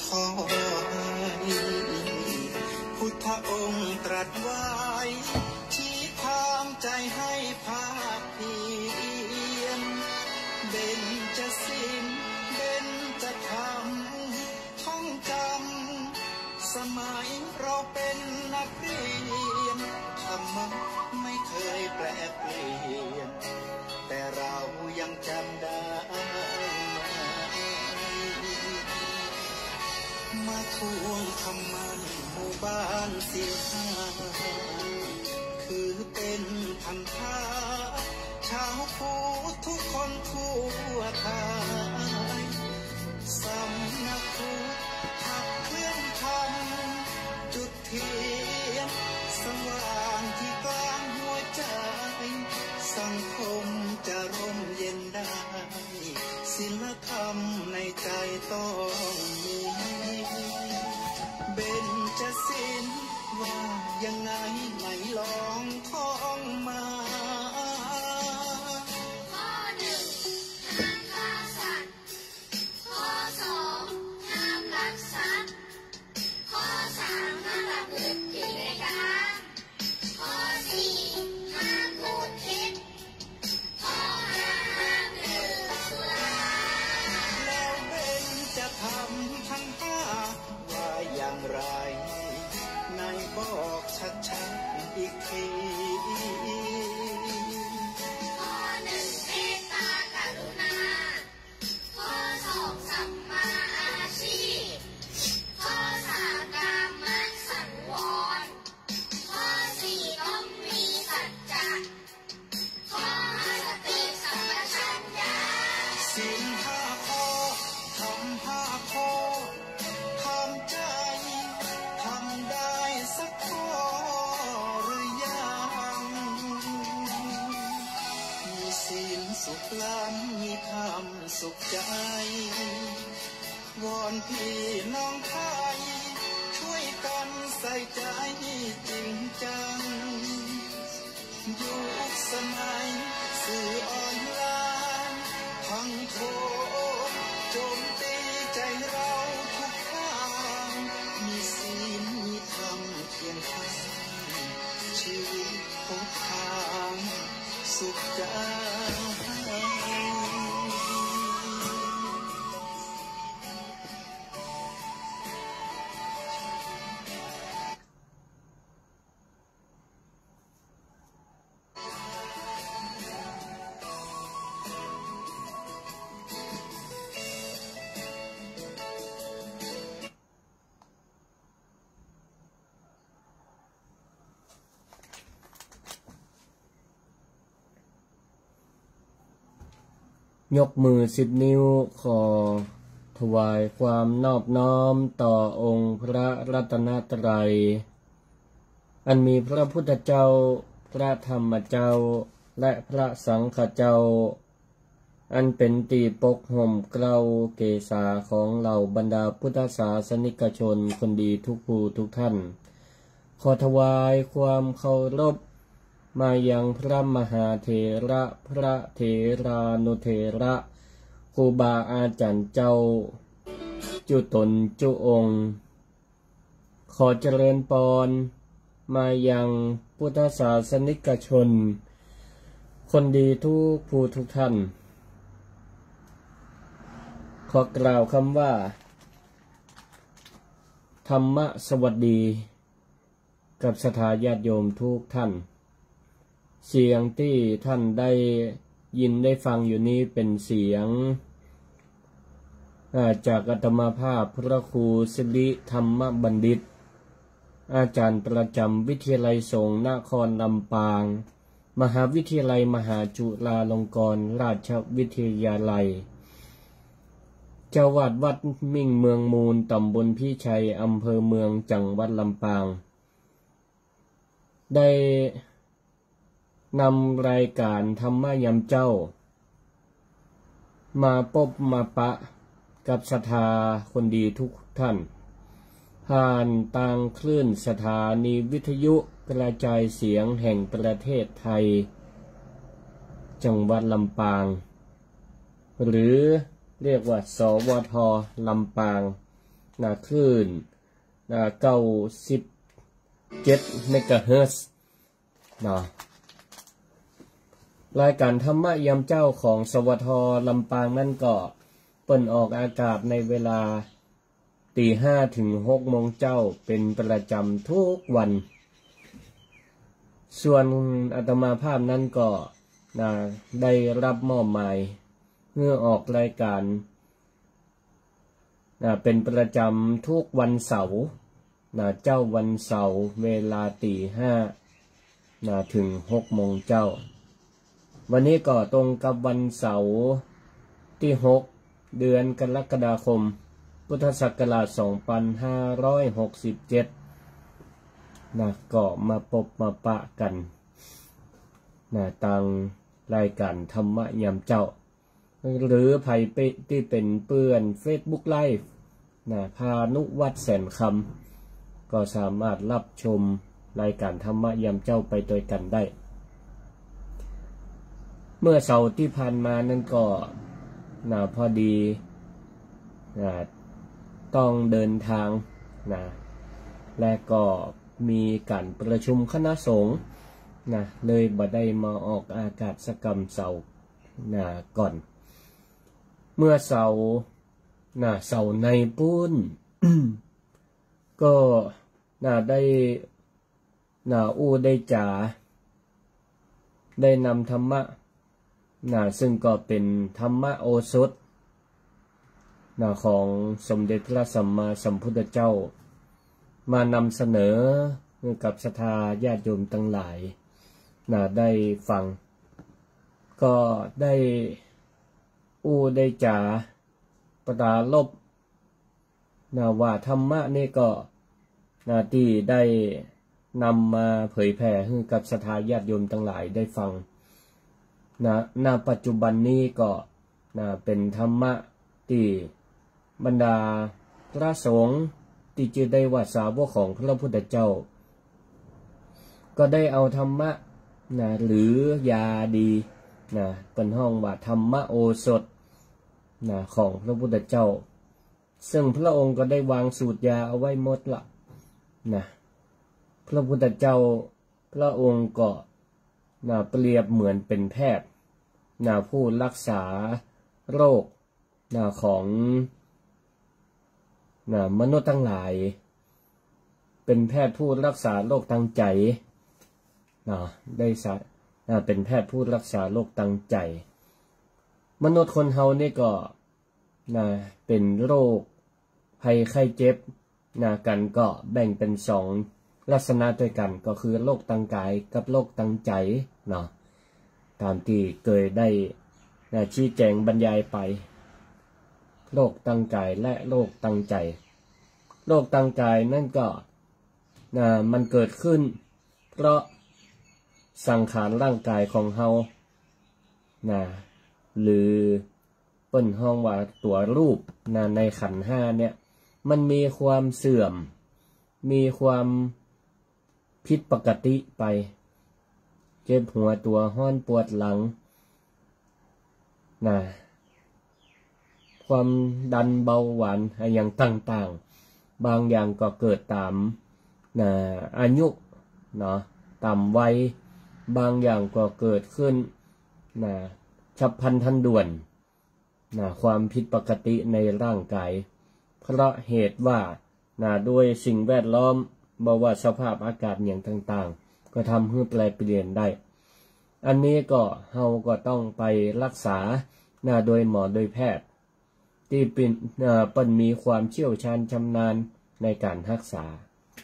ขอให้พุทธองค์ตรัสไว้ชี้ทางใจให้ภาคเพียรเบญจศีลเบญจธรรมท่องจำสมัยเราเป็นนักเรียนธรรมะไม่เคยแปลเปลี่ยนแต่เรายังจำได้มาทวงคำมั่นหมู่บ้านศีลห้าคือเป็นพันธะชาวพุทธทุกคนทั่วไทยสำนักพุทธขับเคลื่อนธรรมจุดเทียนสว่างที่กลางหัวใจสังคมจะร่มเย็นได้ศีลธรรมในใจต้องมีเบญจศีลว่ายังไงไหนลองท่องมาข้อหนึ่งห้ามฆ่าสัตว์ข้อสองห้ามลักทรัพย์ข้อสามห้ามประพฤติผิดในกามข้อสี่ห้ามพูดเท็จข้อห้าห้ามดื่มสุราแล้วเบญจะทำทั้งห้าว่าอย่างไรนายบอกชัดๆอีกทีข้อหนึ่งเมตตากรุณาข้อสองสัมมาอาชีพข้อสามกามสังวรข้อสี่ต้องมีสัจจะข้อห้าสติสัมปชัญญะศีลห้าข้อทำห้าข้อทำใจทำได้สักข้อหรือยังมีศีลสุขล้ำมีธรรมสุขใจวอนพี่น้องไทยช่วยกันใส่ใจจริงจังยุคสมัยสื่อออนไลน์ทั้งโทรโจมตีใจเราทุกทางมีศีลมีธรรมเคียงข้างชีวิตพบทางสุขใจยกมือ10 นิ้วขอถวายความนอบน้อมต่อองค์พระรัตนตรัยอันมีพระพุทธเจ้าพระธรรมเจ้าและพระสังฆเจ้าอันเป็นตีปกห่มเกล้าเกศาของเหล่าบรรดาพุทธศาสนิกชนคนดีทุกผู้ทุกท่านขอถวายความเคารพมายังพระมหาเถระพระเถรานุเถระครูบาอาจารย์เจ้าจุตนจุองค์ขอเจริญพรมายังพุทธศาสนิกชนคนดีทุกผู้ทุกท่านขอกล่าวคำว่าธรรมะสวัสดีกับศรัทธาญาติโยมทุกท่านเสียงที่ท่านได้ยินได้ฟังอยู่นี้เป็นเสียงจากอาตมาภาพพระครูสิริธรรมบัณฑิตอาจารย์ประจำวิทยาลัยสงฆ์นครลำปางมหาวิทยาลัยมหาจุฬาลงกรณราชวิทยาลัยเจ้าวาดวัดมิ่งเมืองมูลตำบลพิชัยอำเภอเมืองจังหวัดลำปางได้นำรายการธรรมะยามเจ้ามาพบมาปะกับศรัทธาคนดีทุกท่านผ่านทางคลื่นสถานีวิทยุกระจายเสียงแห่งประเทศไทยจังหวัดลำปางหรือเรียกว่าสวท.ลำปางคลื่น97 เมกะเฮิรตซ์รายการธรรมะยามเจ้าของสวทลำปางนั่นก็เปิดออกอากาศในเวลา 5:00 ถึง 6:00 น.เจ้าเป็นประจำทุกวันส่วนอาตมาภาพนั้นก็ได้รับมอบหมายเพื่อออกรายการเป็นประจำทุกวันเสาร์เจ้าวันเสาร์เวลา 5:00 ถึง 6:00 น.เจ้าวันนี้ก็ตรงกับวันเสาร์ที่ 6 เดือนกรกฎาคมพุทธศักราช 2567ก็มาพบมาปะกันทางรายการธรรมะยามเจ้าหรือไผที่เป็นเพื่อน Facebook Live พานุวัฒน์แสนคำก็สามารถรับชมรายการธรรมะยามเจ้าไปด้วยกันได้เมื่อเสาร์ที่ผ่านมานั้นก็พอดีต้องเดินทางและก็มีการประชุมคณะสงฆ์เลยบ่ได้มาออกอากาศกรรมเสาร์ก่อนเมื่อเสาร์ในปุ้น ก็ได้ได้จ๋าได้นำธรรมะซึ่งก็เป็นธรรมะโอสถของสมเด็จพระสัมมาสัมพุทธเจ้ามานำเสนอกับศรัทธาญาติโยมทั้งหลายได้ฟังก็ได้ได้จ๋าปราลบว่าธรรมะนี่ก็ที่ได้นำมาเผยแผ่ให้กับศรัทธาญาติโยมทั้งหลายได้ฟังณปัจจุบันนี้ก็เป็นธรรมะที่บรรดาพระสงฆ์ที่จะได้ว่าสาวกของพระพุทธเจ้าก็ได้เอาธรรมะหรือยาดีเป็นห้องว่าธรรมะโอสถของพระพุทธเจ้าซึ่งพระองค์ก็ได้วางสูตรยาเอาไว้หมดละพระพุทธเจ้าพระองค์ก็เปรียบเหมือนเป็นแพทย์ผู้รักษาโรคของมนุษย์ทั้งหลายเป็นแพทย์ผู้รักษาโรคทางใจได้เป็นแพทย์ผู้รักษาโรคทางใจมนุษย์คนเฮานี่ก็เป็นโรคภัยไข้เจ็บกันก็แบ่งเป็น2ลักษณะด้วยกันก็คือโรคทางกายกับโรคทางใจตามที่เคยได้ชี้แจงบรรยายไปโรคทางกายและโรคทางใจโรคทางกายนั่นก็มันเกิดขึ้นเพราะสังขารร่างกายของเฮาหรือเปิ้นห้องว่าตัวรูปในขันธ์5เนี่ยมันมีความเสื่อมมีความผิดปกติไปเจ็บหัวตัวห้อนปวดหลังความดันเบาหวานอย่างต่างๆบางอย่างก็เกิดตามอายุตามวัยบางอย่างก็เกิดขึ้นฉับพลันทันด่วนความผิดปกติในร่างกายเพราะเหตุว่าด้วยสิ่งแวดล้อมบอกว่าสภาพอากาศอย่างต่างๆก็ทำให้แปรเปลี่ยนได้อันนี้ก็เฮาก็ต้องไปรักษาโดยหมอโดยแพทย์ที่เป็นมีความเชี่ยวชาญชำนาญในการรักษา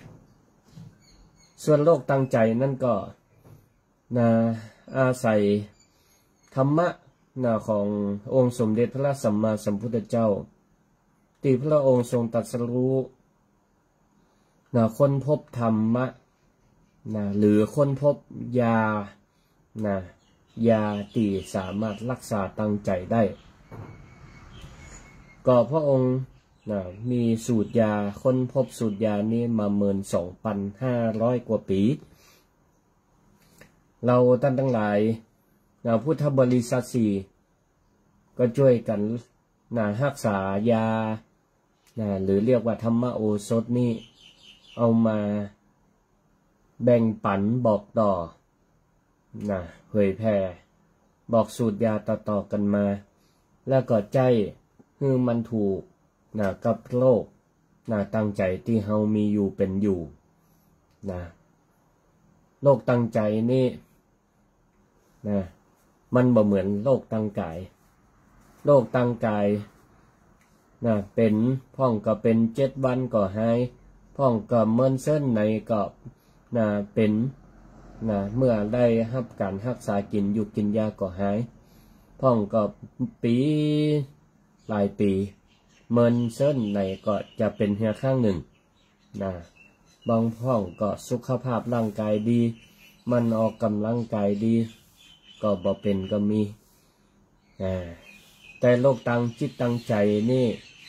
ส่วนโรคทางใจนั่นก็อาศัยธรรมะขององค์สมเด็จพระสัมมาสัมพุทธเจ้าที่พระองค์ทรงตรัสรู้ค้นพบธรรมะหรือค้นพบยายาที่สามารถรักษาทางใจได้ก็พระองค์มีสูตรยาค้นพบสูตรยานี้มา 12,500 กว่าปีเราท่านทั้งหลายพุทธบริษัท4ก็ช่วยกันรักษายาหรือเรียกว่าธรรมโอสถนี่เอามาแบ่งปันบอกต่อเผยแผ่บอกสูตรยาต่อๆกันมาแล้วก็ใจคือมันถูกกับโลกตั้งใจที่เฮามีอยู่เป็นอยู่โลกตั้งใจนี่มันบ่เหมือนโลกตั้งกายโลกตั้งกายเป็นพ่องก็เป็น7 วันก็หายพ่องก็เมินเส้นในก็เป็นเมื่อได้รับการรักษากินอยู่กินยาก็หายพ่องก็ปีหลายปีเมินเส้นในก็จะเป็นเพียงข้างหนึ่งบางพ่องก็สุขภาพร่างกายดีมันออกกำลังกายดีก็บ่เป็นก็มีแต่โรคตั้งจิตตั้งใจนี่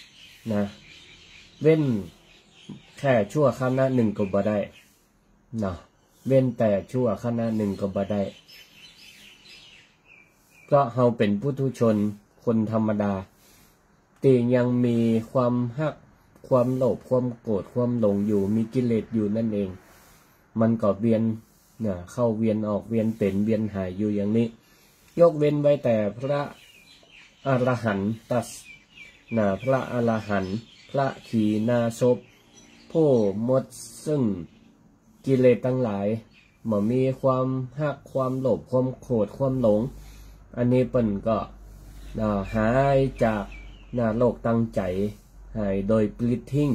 เว้นแค่ชั่วขณะหนึ่งก็บ่ได้เว้นแต่ชั่วขณะหนึ่งก็บ่ได้เพราะเฮาเป็นปุถุชนคนธรรมดาที่ยังมีความฮักความโลภความโกรธความหลงอยู่มีกิเลสอยู่นั่นเองมันก็เวียนเข้าเวียนออกเวียนเป็นเวียนหายอยู่อย่างนี้ยกเว้นไว้แต่พระอรหันตพระอรหันต์พระขีณาสพผู้หมดซึ่งกิเลสทั้งหลายบ่มีความฮักความโลภความโกรธความหลงอันนี้เปิ้นก็หายจากโลกตั้งใจหายโดยปลิดทิ้ง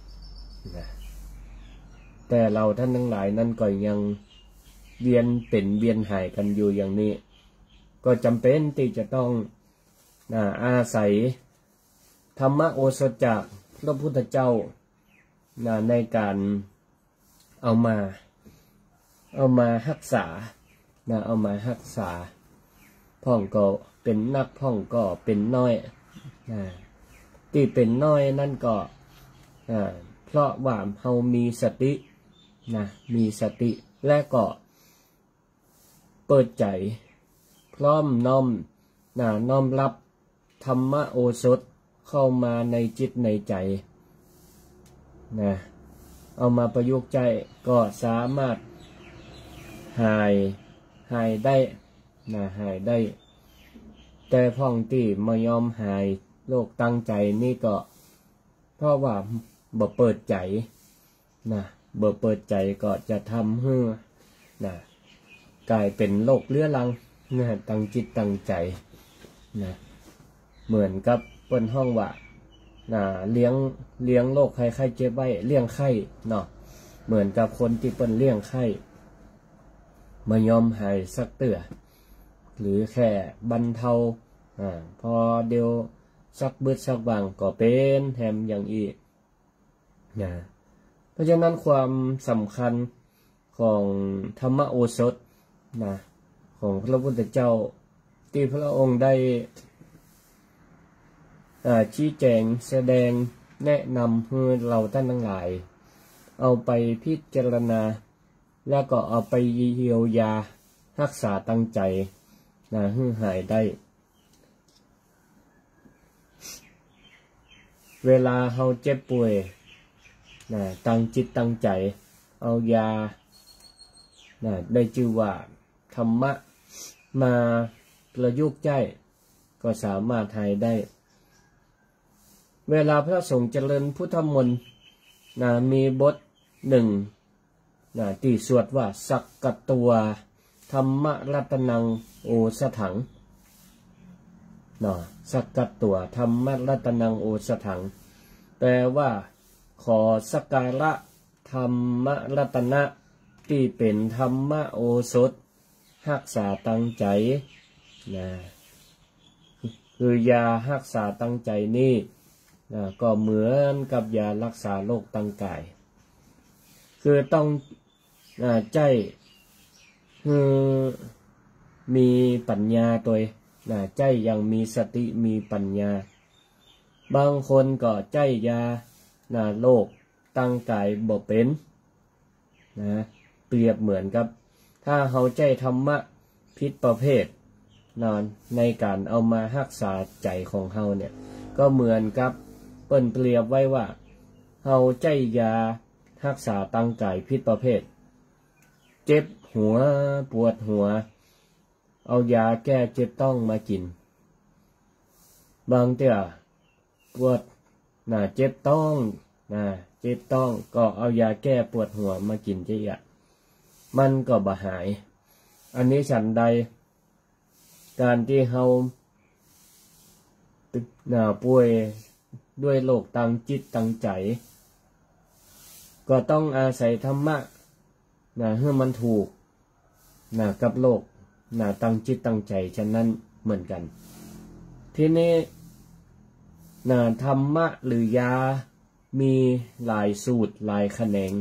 แต่เราท่านทั้งหลายนั้นก็ยังเวียนเป็นเวียนหายกันอยู่อย่างนี้ก็จำเป็นที่จะต้องอาศัยธรรมโอสถจากพระพุทธเจ้าในการเอามารักษาเอามารักษาพ่องก็เป็นนักพ่องก็เป็นน้อยที่เป็นน้อยนั่นก็เพราะว่าเฮามีสติมีสติและก็เปิดใจพร้อมน้อมรับธรรมโอสถเข้ามาในจิตในใจเอามาประยุกต์ใจก็สามารถหายได้หายได้แต่พ่องที่มายอมหายโรคตั้งใจนี่ก็เพราะว่าบ่เปิดใจบ่เปิดใจก็จะทำให้กลายเป็นโรคเรื้อรังตั้งจิตตั้งใจเหมือนกับเปิ้นห้องว่าเลี้ยงโรคไข้เจ็บไว้เลี้ยงไข้เหมือนกับคนที่เปิ้นเลี้ยงไข้มายอมหายสักเตื้อหรือแค่บรรเทาพอเดียวสักบึดสักบางก็เป็นแถมอย่างอีกเพราะฉะนั้นความสำคัญของธรรมโอสถของพระพุทธเจ้าที่พระองค์ได้ชี้แจงแสดงแนะนำให้เราท่านทั้งหลายเอาไปพิจารณาแล้วก็เอาไปเยียวยารักษาตั้งใจให้หายได้เวลาเฮาเจ็บป่วยตั้งจิตตั้งใจเอายาได้ชื่อว่าธรรมะมาประยุกต์ใจก็สามารถหายได้เวลาพระสงฆ์เจริญพุทธมนต์มีบทหนึ่งที่สวดว่าสักกตัวธรรมรัตนังโอสถังสักกตัวธรรมรัตนังโอสถังแปลว่าขอสักการะธรรมรัตนะที่เป็นธรรมโอสถรักษาตั้งใจคือยารักษาตั้งใจนี่ก็เหมือนกับยารักษาโรคตั้งกายคือต้องใจมีปัญญาตัวใจยังมีสติมีปัญญาบางคนก็ใจยาโรคตั้งกายบ่เป็นเปรียบเหมือนกับถ้าเฮาใจธรรมะผิดประเภทในการเอามารักษาใจของเฮาเนี่ยก็เหมือนกับเปิ้นเปรียบไว้ว่าเฮาใจยารักษาตั้งกายผิดประเภทเจ็บหัวปวดหัวเอายาแก้เจ็บต้องมากินบางเตื้อปวดเจ็บต้องเจ็บต้องก็เอายาแก้ปวดหัวมากินเจียมันก็บ่หายอันนี้ฉันใดการที่เฮาป่วยด้วยโรคตั้งจิตตั้งใจก็ต้องอาศัยธรรมะให้มันถูกกับโลกตั้งจิตตั้งใจฉะนั้นเหมือนกันทีนี้ธรรมะหรือยามีหลายสูตรหลายแขนง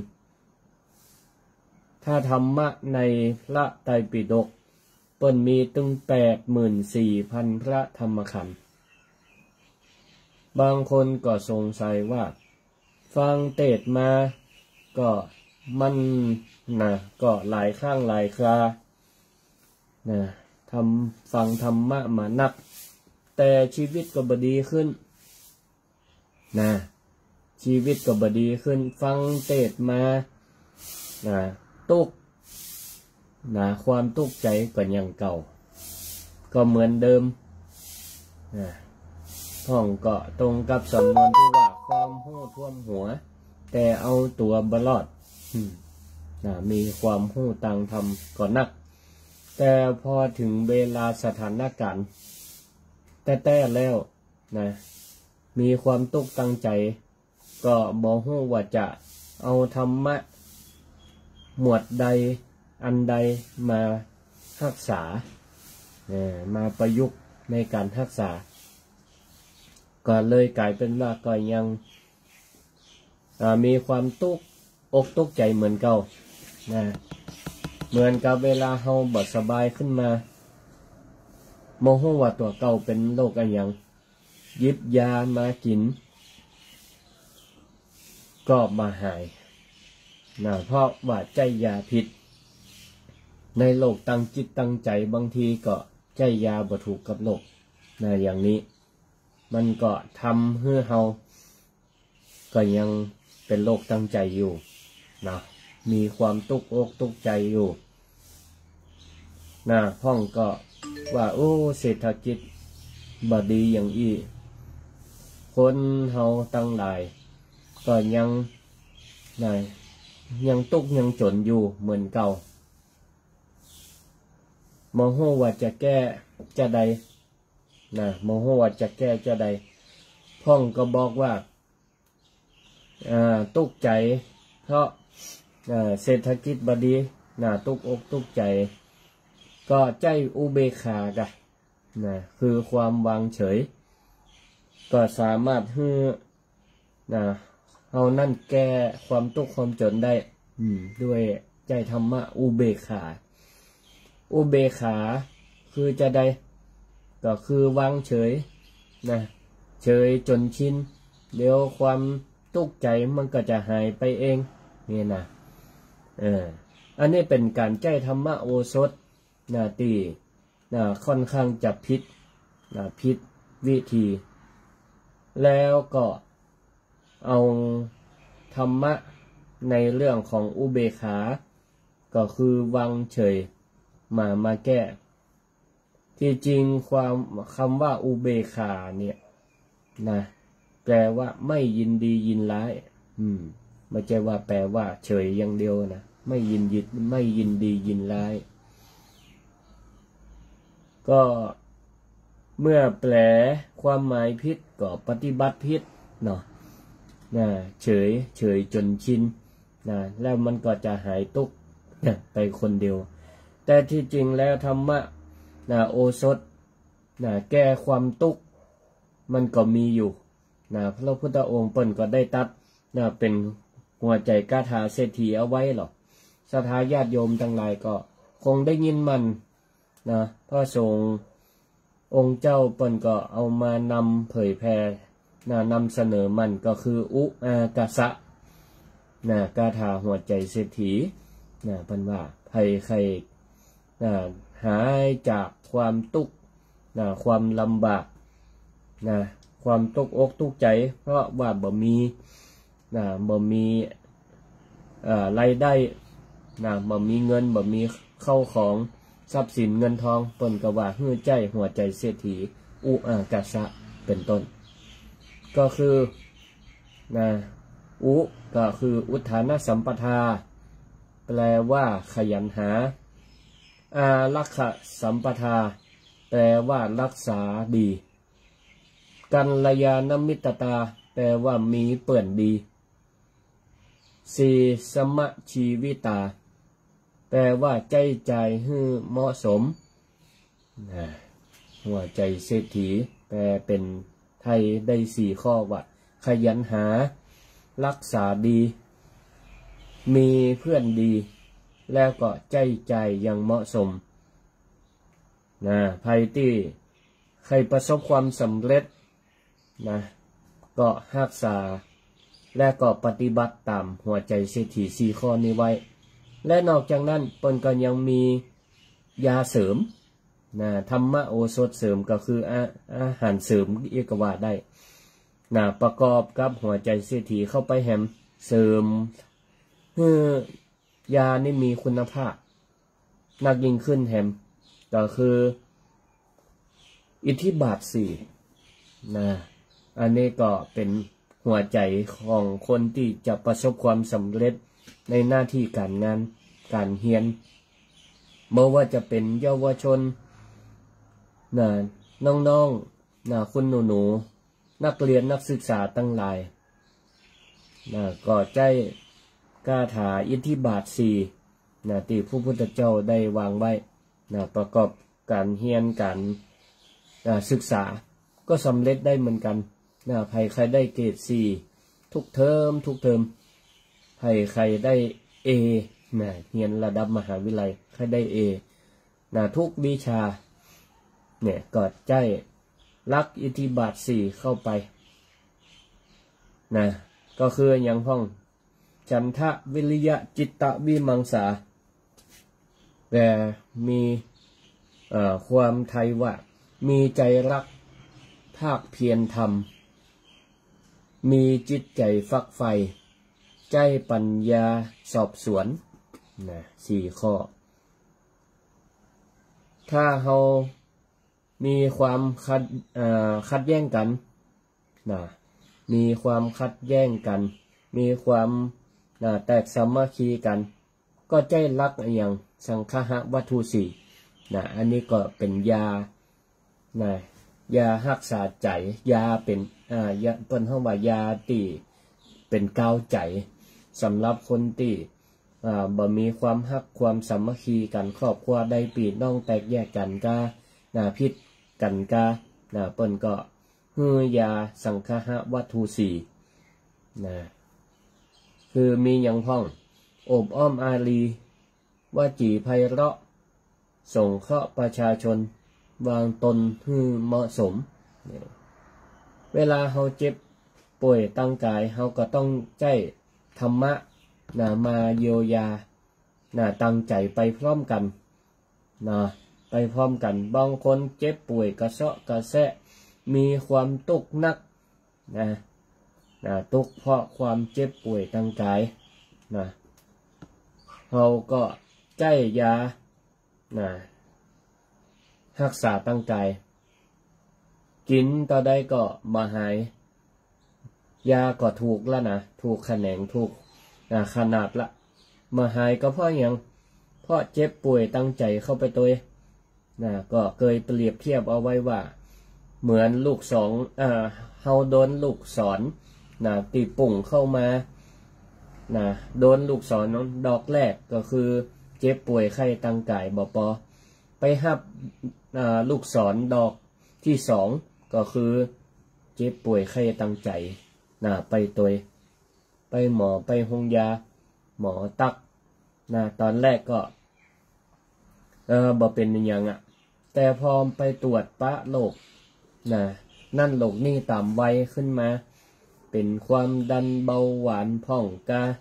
ถ้าธรรมะในพระไตรปิฎกเปิ้นมีถึง 84,000 พระธรรมขันธ์บางคนก็สงสัยว่าฟังเทศน์มาก็มันก็หลายครั้งหลายคราฟังธรรมะมานักแต่ชีวิตก็บ่ดีขึ้นชีวิตก็บ่ดีขึ้นฟังเทศน์มาทุกข์ความทุกข์ใจก็ยังเก่าก็เหมือนเดิมท่องก็ตรงกับสำนวนที่ว่าความหู้ท่วมหัวแต่เอาตัวบรอดมีความหู้ต่างธรรมก็นักแต่พอถึงเวลาสถานการณ์แต่แล้วมีความตุกตั้งใจก็บ่ฮู้ว่าจะเอาธรรมะหมวดใดอันใดมารักษามาประยุกต์ในการรักษาก็เลยกลายเป็นว่าก็ยังมีความอกตุกใจเหมือนเก่าเหมือนกับเวลาเฮาบ่สบายขึ้นมาโมโหว่าตัวเก่าเป็นโรคอะไรอย่างหยิบยามากินก็มาหายเพราะว่าใจยาผิดในโรคตั้งจิตตั้งใจบางทีก็ใจยาบ่ถูกกับโรคอย่างนี้มันก็ทำให้เฮาก็ยังเป็นโรคตั้งใจอยู่มีความตุกอกตุกใจอยู่พ่องก็ว่าโอ้เศรษฐกิจบ่ดีอย่างอี้คนเฮาตั้งหลายก็ยังตุกยังจนอยู่เหมือนเก่าโมโหว่าจะแก้จะใดโมโหว่าจะแก้จะใดพ่องก็บอกว่าตุกใจเพราะเศรษฐกิจบ่ดีตุกอกตุกใจก็ใจอุเบกขากะคือความวางเฉยก็สามารถให้เอานั่นแก้ความทุกข์ความจนได้ด้วยใจธรรมะอุเบกขาอุเบกขาคือจะได้ก็คือวางเฉยเฉยจนชินเดี๋ยวความทุกข์ใจมันก็จะหายไปเองนี่อันนี้เป็นการใจธรรมะโอสถตีค่อนข้างจะผิดวิธีแล้วก็เอาธรรมะในเรื่องของอุเบกขาก็คือวางเฉยมาแก้ที่จริงคำว่าอุเบกขาเนี่ยแปลว่าไม่ยินดียินร้ายไม่ใช่ว่าแปลว่าเฉยอย่างเดียวไม่ยินดียินร้ายก็เมื่อแปลความหมายผิดก็ปฏิบัติผิดเฉยจนชินแล้วมันก็จะหายทุกข์ไปคนเดียวแต่ที่จริงแล้วธรรมะโอสถแก้ความทุกข์มันก็มีอยู่พระพุทธองค์เปิ้นก็ได้ตัดเป็นหัวใจคาถาเศรษฐีเอาไว้หรอกศรัทธาญาติโยมทั้งหลายก็คงได้ยินมันพระสงฆ์องค์เจ้าเปิ้นก็เอามานำเผยแผ่นำเสนอมันก็คืออุอากาสะคาถาหัวใจเศรษฐีเปิ้นว่าภัยใครหายจากความทุกข์ความลำบากความตกอกตกใจเพราะว่าบ่มีรายได้บ่มีเงินบ่มีเข้าของทรัพย์สินเงินทองเปิ้นก็ว่าฮื้อใจหัวใจเศรษฐีอุอากาสะเป็นต้นก็คืออุก็คืออุทานสัมปทาแปลว่าขยันหาอารักขสัมปทาแปลว่ารักษาดีกัลยาณมิตรตาแปลว่ามีเปื่อนดีสีสมชีวิตาแปลว่าใจใจให้เหมาะสมหัวใจเศรษฐีแปลเป็นไทยได้4 ข้อว่าขยันหารักษาดีมีเพื่อนดีแล้วก็ใจใจอย่างเหมาะสมภัยที่ใครประสบความสำเร็จก็รักษาและก็ปฏิบัติตามหัวใจเศรษฐี4 ข้อนี้ไว้และนอกจากนั้นเปิ้นก็ยังมียาเสริมธรรมโอสถเสริมก็คืออาหารเสริมเอกว่าได้ประกอบกับหัวใจเศรษฐีเข้าไปแฮมเสริมให้ยานี่มีคุณภาพนักยิ่งขึ้นแฮมก็คืออิทธิบาท4อันนี้ก็เป็นหัวใจของคนที่จะประสบความสำเร็จในหน้าที่การงานการเรียนไม่ว่าจะเป็นเยาวชนน้องคุณหนูนักเรียนนักศึกษาตั้งหลายก็ใจคาถาอิทธิบาท4ที่พระพุทธเจ้าได้วางไว้ประกอบการเรียนการศึกษาก็สำเร็จได้เหมือนกันใครได้เกรด4ทุกเทอมใครได้A เรียนระดับมหาวิทยาลัยใครได้A ทุกวิชาเนี่ยก็ใจรักอิทธิบาท4เข้าไปก็คืออย่างห้องฉันทะวิริยะจิตตวิมังสาแต่มีความไทยว่ามีใจรักภาคเพียรทำมีจิตใจฝักใฝ่ใจปัญญาสอบสวน4 ข้อถ้าเรามีความขัดแย้งกันมีความขัดแย้งกันมีความแตกสามัคคีกันก็ใจรักอย่างสังคหวัตถุ4อันนี้ก็เป็นยารักษาใจยาเป็นยาต้นห้องว่ายาที่เป็นกาวใจสำหรับคนที่บ่มีความฮักความสามัคคีกันครอบครัวใดปีน้องแตกแยกกันก็พิษกันก็เปิ้นก็ฮือยาสังคหวัตถุ4คือมีอย่างพ้องอบอ้อมอารีวจีไพเราะสงเคราะห์ประชาชนวางตนให้เหมาะสมเวลาเฮาเจ็บป่วยตั้งกายเฮาก็ต้องใจธรรมะมาเยียวยาตั้งใจไปพร้อมกันไปพร้อมกันบางคนเจ็บป่วยกระเซาะกระแสะมีความทุกข์นักทุกข์เพราะความเจ็บป่วยตั้งกายเฮาก็ใจยารักษาตั้งกายกินต่อได้ก็มาหายยาก็ถูกแล้วถูกแขนงถูกขนาดละมาหายก็เพราะอย่างเพราะเจ็บป่วยตั้งใจเข้าไปตัวก็เคยเปรียบเทียบเอาไว้ว่าเหมือนลูกศรเฮาโดนลูกศรตีปุ่งเข้ามาโดนลูกศรดอกแรกก็คือเจ็บป่วยไข้ตั้งกายบ่พอไปหับลูกศรดอกที่2ก็คือเจ็บป่วยไข้ตั้งใจไปตัวไปหมอไปโรงยาหมอตักตอนแรกก็บ่เป็นอย่างแต่พอไปตรวจปะโรคนั่นโรคนี่ต่ำไวขึ้นมาเป็นความดันเบาหวานพ่องกา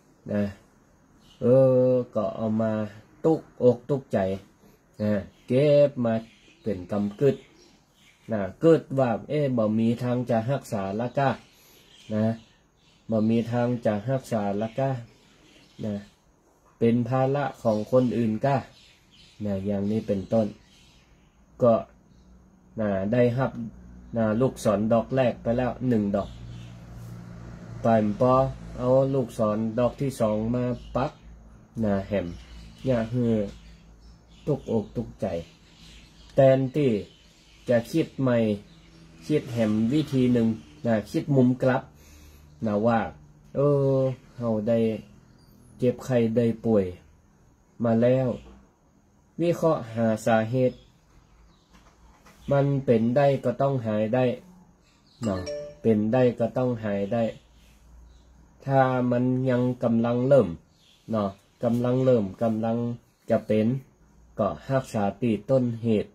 ก็เอามาตุกอกตุกใจเก็บมาเป็นกำกึดเกิดว่าบ่มีทางจะรักษาละกะนะบ่มีทางจะรักษาละกะนะเป็นภาระของคนอื่นกะอย่างนี้เป็นต้นก็ได้รับลูกศรดอกแรกไปแล้ว1 ดอกไปพอเอาลูกศรดอกที่2มาปักแหมคือตุกอกตุกใจแทนที่จะคิดใหม่คิดแหมวิธีหนึ่งคิดมุมกลับว่าเราได้เจ็บไข้ได้ป่วยมาแล้ววิเคราะห์หาสาเหตุมันเป็นได้ก็ต้องหายได้เป็นได้ก็ต้องหายได้ถ้ามันยังกำลังเริ่มกำลังจะเป็นก็รักษาตีต้นเหตุ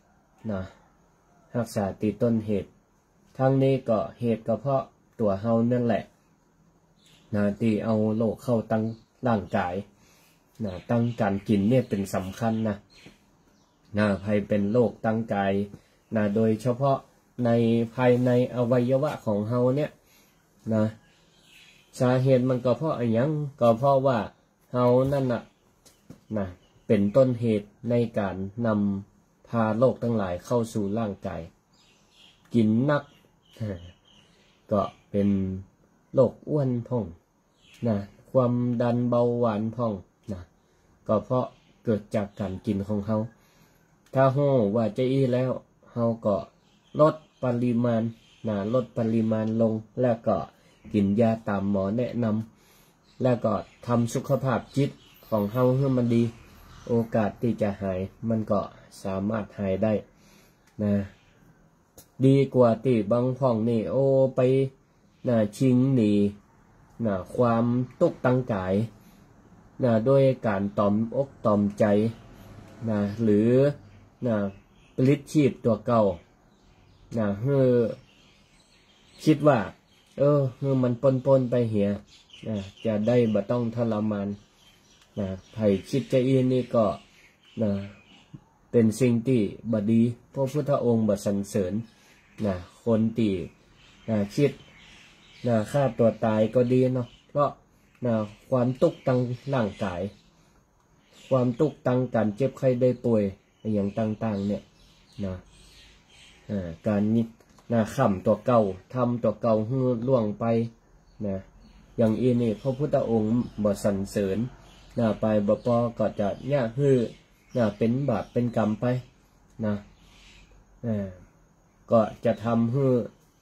รักษาตีต้นเหตุทั้งนี้ก็เหตุก็เพราะตัวเฮานั่นแหละที่เอาโรคเข้าตั้งร่างกายตั้งการกินเนี่ยเป็นสำคัญใครเป็นโรคตั้งกายโดยเฉพาะในภายในอวัยวะของเฮาเนี่ยสาเหตุมันก็เพราะอะไรก็เพราะว่าเฮานั่นเป็นต้นเหตุในการนำพาโรคทั้งหลายเข้าสู่ร่างกายกินนักก็เป็นโรคอ้วนพ่องความดันเบาหวานพ่องก็เพราะเกิดจากการกินของเฮาถ้าโหว่าจะแล้วเฮาก็ลดปริมาณลดปริมาณลงแล้วก็กินยาตามหมอแนะนำแล้วก็ทำสุขภาพจิตของเฮาให้มันดีโอกาสที่จะหายมันก็สามารถหายได้ดีกว่าที่บางพ่องนี่ไปชิงหนีความตุกตั้งกายด้วยการตอมอกตอมใจหรือปลิดชีพตัวเก่าคิดว่ามันปนไปเหียจะได้บ่ต้องทรมานไผคิดจะนี่ก็เป็นสิ่งที่บ่ดีพระพุทธองค์บ่สรรเสริญคนที่คิดฆ่าตัวตายก็ดีเพราะความตุกตังร่างกายความตุกตังการเจ็บไข้ได้ป่วยอย่างต่างๆเนี่ยการนี้ข่ำตัวเก่าทำตัวเก่าให้ล่วงไปอย่างนี่พระพุทธองค์บ่สรรเสริญไปบ่พอก็จะฮื้อเป็นบาปเป็นกรรมไปก็จะทำให้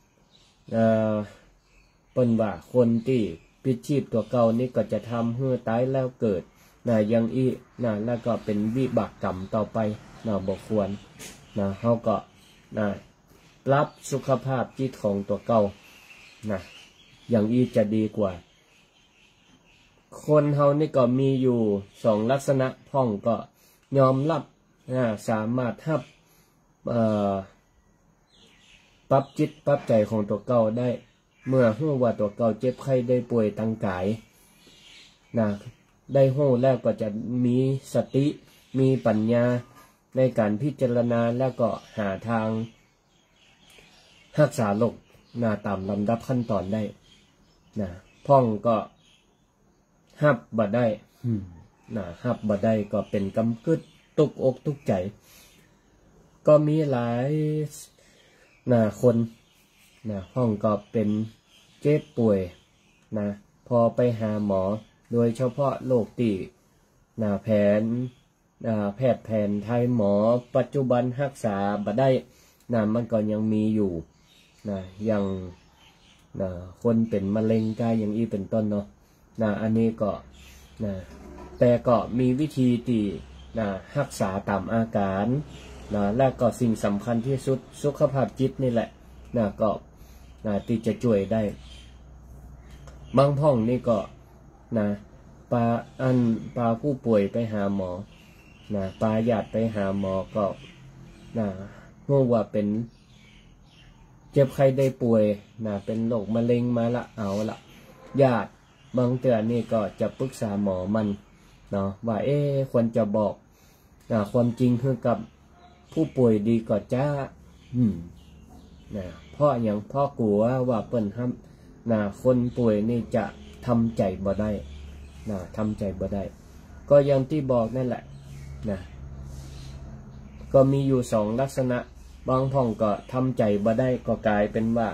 เป็นว่าคนที่ปิดชีพตัวเก่านี่ก็จะทำให้ตายแล้วเกิดอย่างแล้วก็เป็นวิบากกรรมต่อไปบ่ควรเขาก็รับสุขภาพจิตของตัวเก่าอย่างจะดีกว่าคนเฮานี่ก็มีอยู่2 ลักษณะพ่องก็ยอมรับสามารถรับปรับจิตปรับใจของตัวเก่าได้เมื่อรู้ว่าตัวเก่าเจ็บไข้ได้ป่วยตั้งกายได้รู้แล้วก็จะมีสติมีปัญญาในการพิจารณาแล้วก็หาทางรักษาโรคตามลำดับขั้นตอนได้พ่องก็หับบ่ได้หับบ่ได้ก็เป็นกำกึดตุกอกตุกใจก็มีหลายคนห้องก็เป็นเจ็บป่วยพอไปหาหมอโดยเฉพาะโรคที่แผนแพทย์แผนไทยหมอปัจจุบันรักษาบ่ได้มันก็ยังมีอยู่อย่างคนเป็นมะเร็งกายอย่างเป็นต้นอันนี้ก็แต่ก็มีวิธีที่รักษาตามอาการและก็สิ่งสำคัญที่สุดสุขภาพจิตนี่แหละก็ที่จะช่วยได้บางพ่องนี่ก็ปลาผู้ป่วยไปหาหมอปลาญาติไปหาหมอก็รู้ว่าเป็นเจ็บไข้ได้ป่วยเป็นโรคมะเร็งมาละเอาละญาติบางเตือนนี่ก็จะปรึกษาหมอมันว่าควรจะบอกความจริงคือกับผู้ป่วยดีกว่าจ้านะเพราะอย่างพ่อกลัวว่าเปิ้นครับนะคนป่วยนี่จะทำใจบ่ได้นะทำใจบ่ได้ก็อย่างที่บอกนั่นแหละนะก็มีอยู่สองลักษณะบางพ่องก็ทำใจบ่ได้ก็กลายเป็นว่า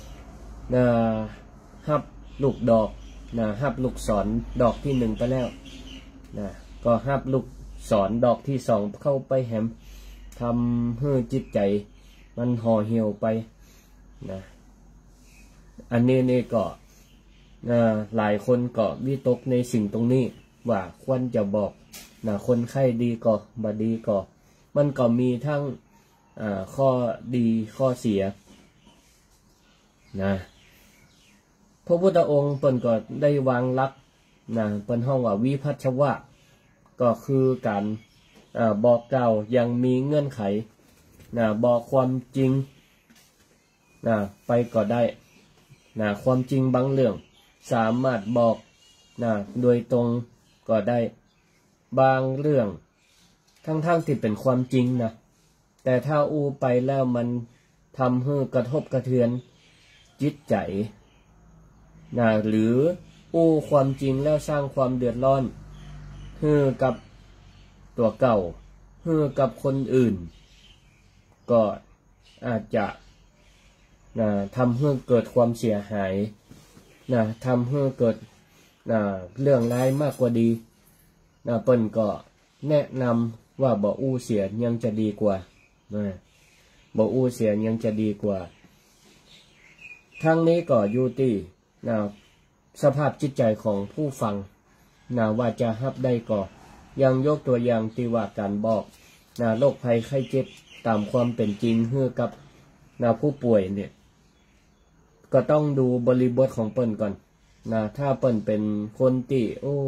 ฮับลูกดอกนะฮับลูกศรดอกที่หนึ่งไปแล้วนะก็ฮับลูกศรดอกที่สองเข้าไปแหมทำให้จิตใจมันห่อเหี่ยวไปนะอันนี้ก็หลายคนก็วิตกในสิ่งตรงนี้ว่าควรจะบอกนะคนไข้ดีก็บ่ดีก็มันก็มีทั้งข้อดีข้อเสียนะพระพุทธองค์เปิ้นก็ได้วางหลักนะเปิ้นห้องว่าวิภัชวะก็คือการบอกกล่าวยังมีเงื่อนไขนะบอกความจริงนะไปก็ได้นะความจริงบางเรื่องสามารถบอกนะโดยตรงก็ได้บางเรื่องทั้งที่เป็นความจริงนะแต่ถ้าอู้ไปแล้วมันทำให้กระทบกระเทือนจิตใจนะหรืออู้ความจริงแล้วสร้างความเดือดร้อนให้กับตัวเก่าให้กับคนอื่นก็อาจจะทำให้เกิดความเสียหายทำให้เกิดเรื่องร้ายมากกว่าดีเปิ้นก็แนะนำว่าบ่อู้เสียยังจะดีกว่าบ่อู้เสียยังจะดีกว่าทั้งนี้ก็อยู่ที่สภาพจิตใจของผู้ฟังว่าจะรับได้ก็ยังยกตัวอย่างที่ว่าการบอกโรคภัยไข้เจ็บตามความเป็นจริงให้กับผู้ป่วยเนี่ยก็ต้องดูบริบทของเปิ้นก่อนถ้าเปิ้นเป็นคนที่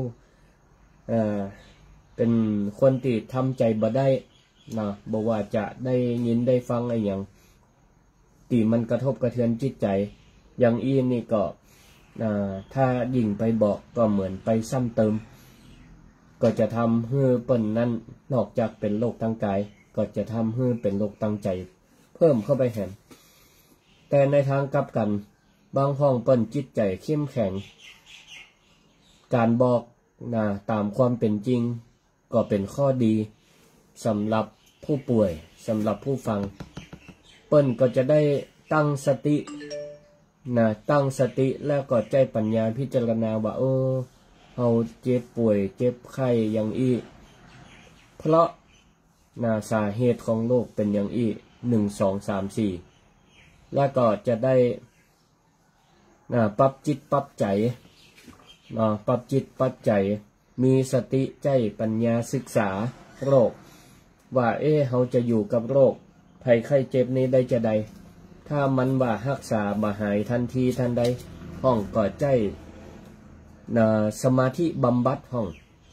เป็นคนที่ทำใจบ่ได้บ่ว่าจะได้ยินได้ฟังอะไรอย่างที่มันกระทบกระเทือนจิตใจอย่างนี่ก็ถ้ายิ่งไปบอกก็เหมือนไปซ้ำเติมก็จะทำให้เปิ้นนั้นนอกจากเป็นโรคทางกายก็จะทำให้เป็นโรคทางใจเพิ่มเข้าไปแหมแต่ในทางกลับกันบางห้องเปิ้นจิตใจเข้มแข็งการบอกตามความเป็นจริงก็เป็นข้อดีสำหรับผู้ป่วยสำหรับผู้ฟังเปิ้นก็จะได้ตั้งสติตั้งสติแล้วก็ใจปัญญาพิจารณาว่าเฮาเจ็บป่วยเจ็บไข้อย่างเพราะสาเหตุของโรคเป็นอย่าง1 2 3 4แล้วก็จะได้ปรับจิตปรับใจปรับจิตปรับใจมีสติใจปัญญาศึกษาโรคว่าเฮาจะอยู่กับโรคภัยไข้เจ็บนี้ได้จะใดถ้ามันว่ารักษาบ่หายทันทีทันใดห้องก็ใจสมาธิบำบัดห้อง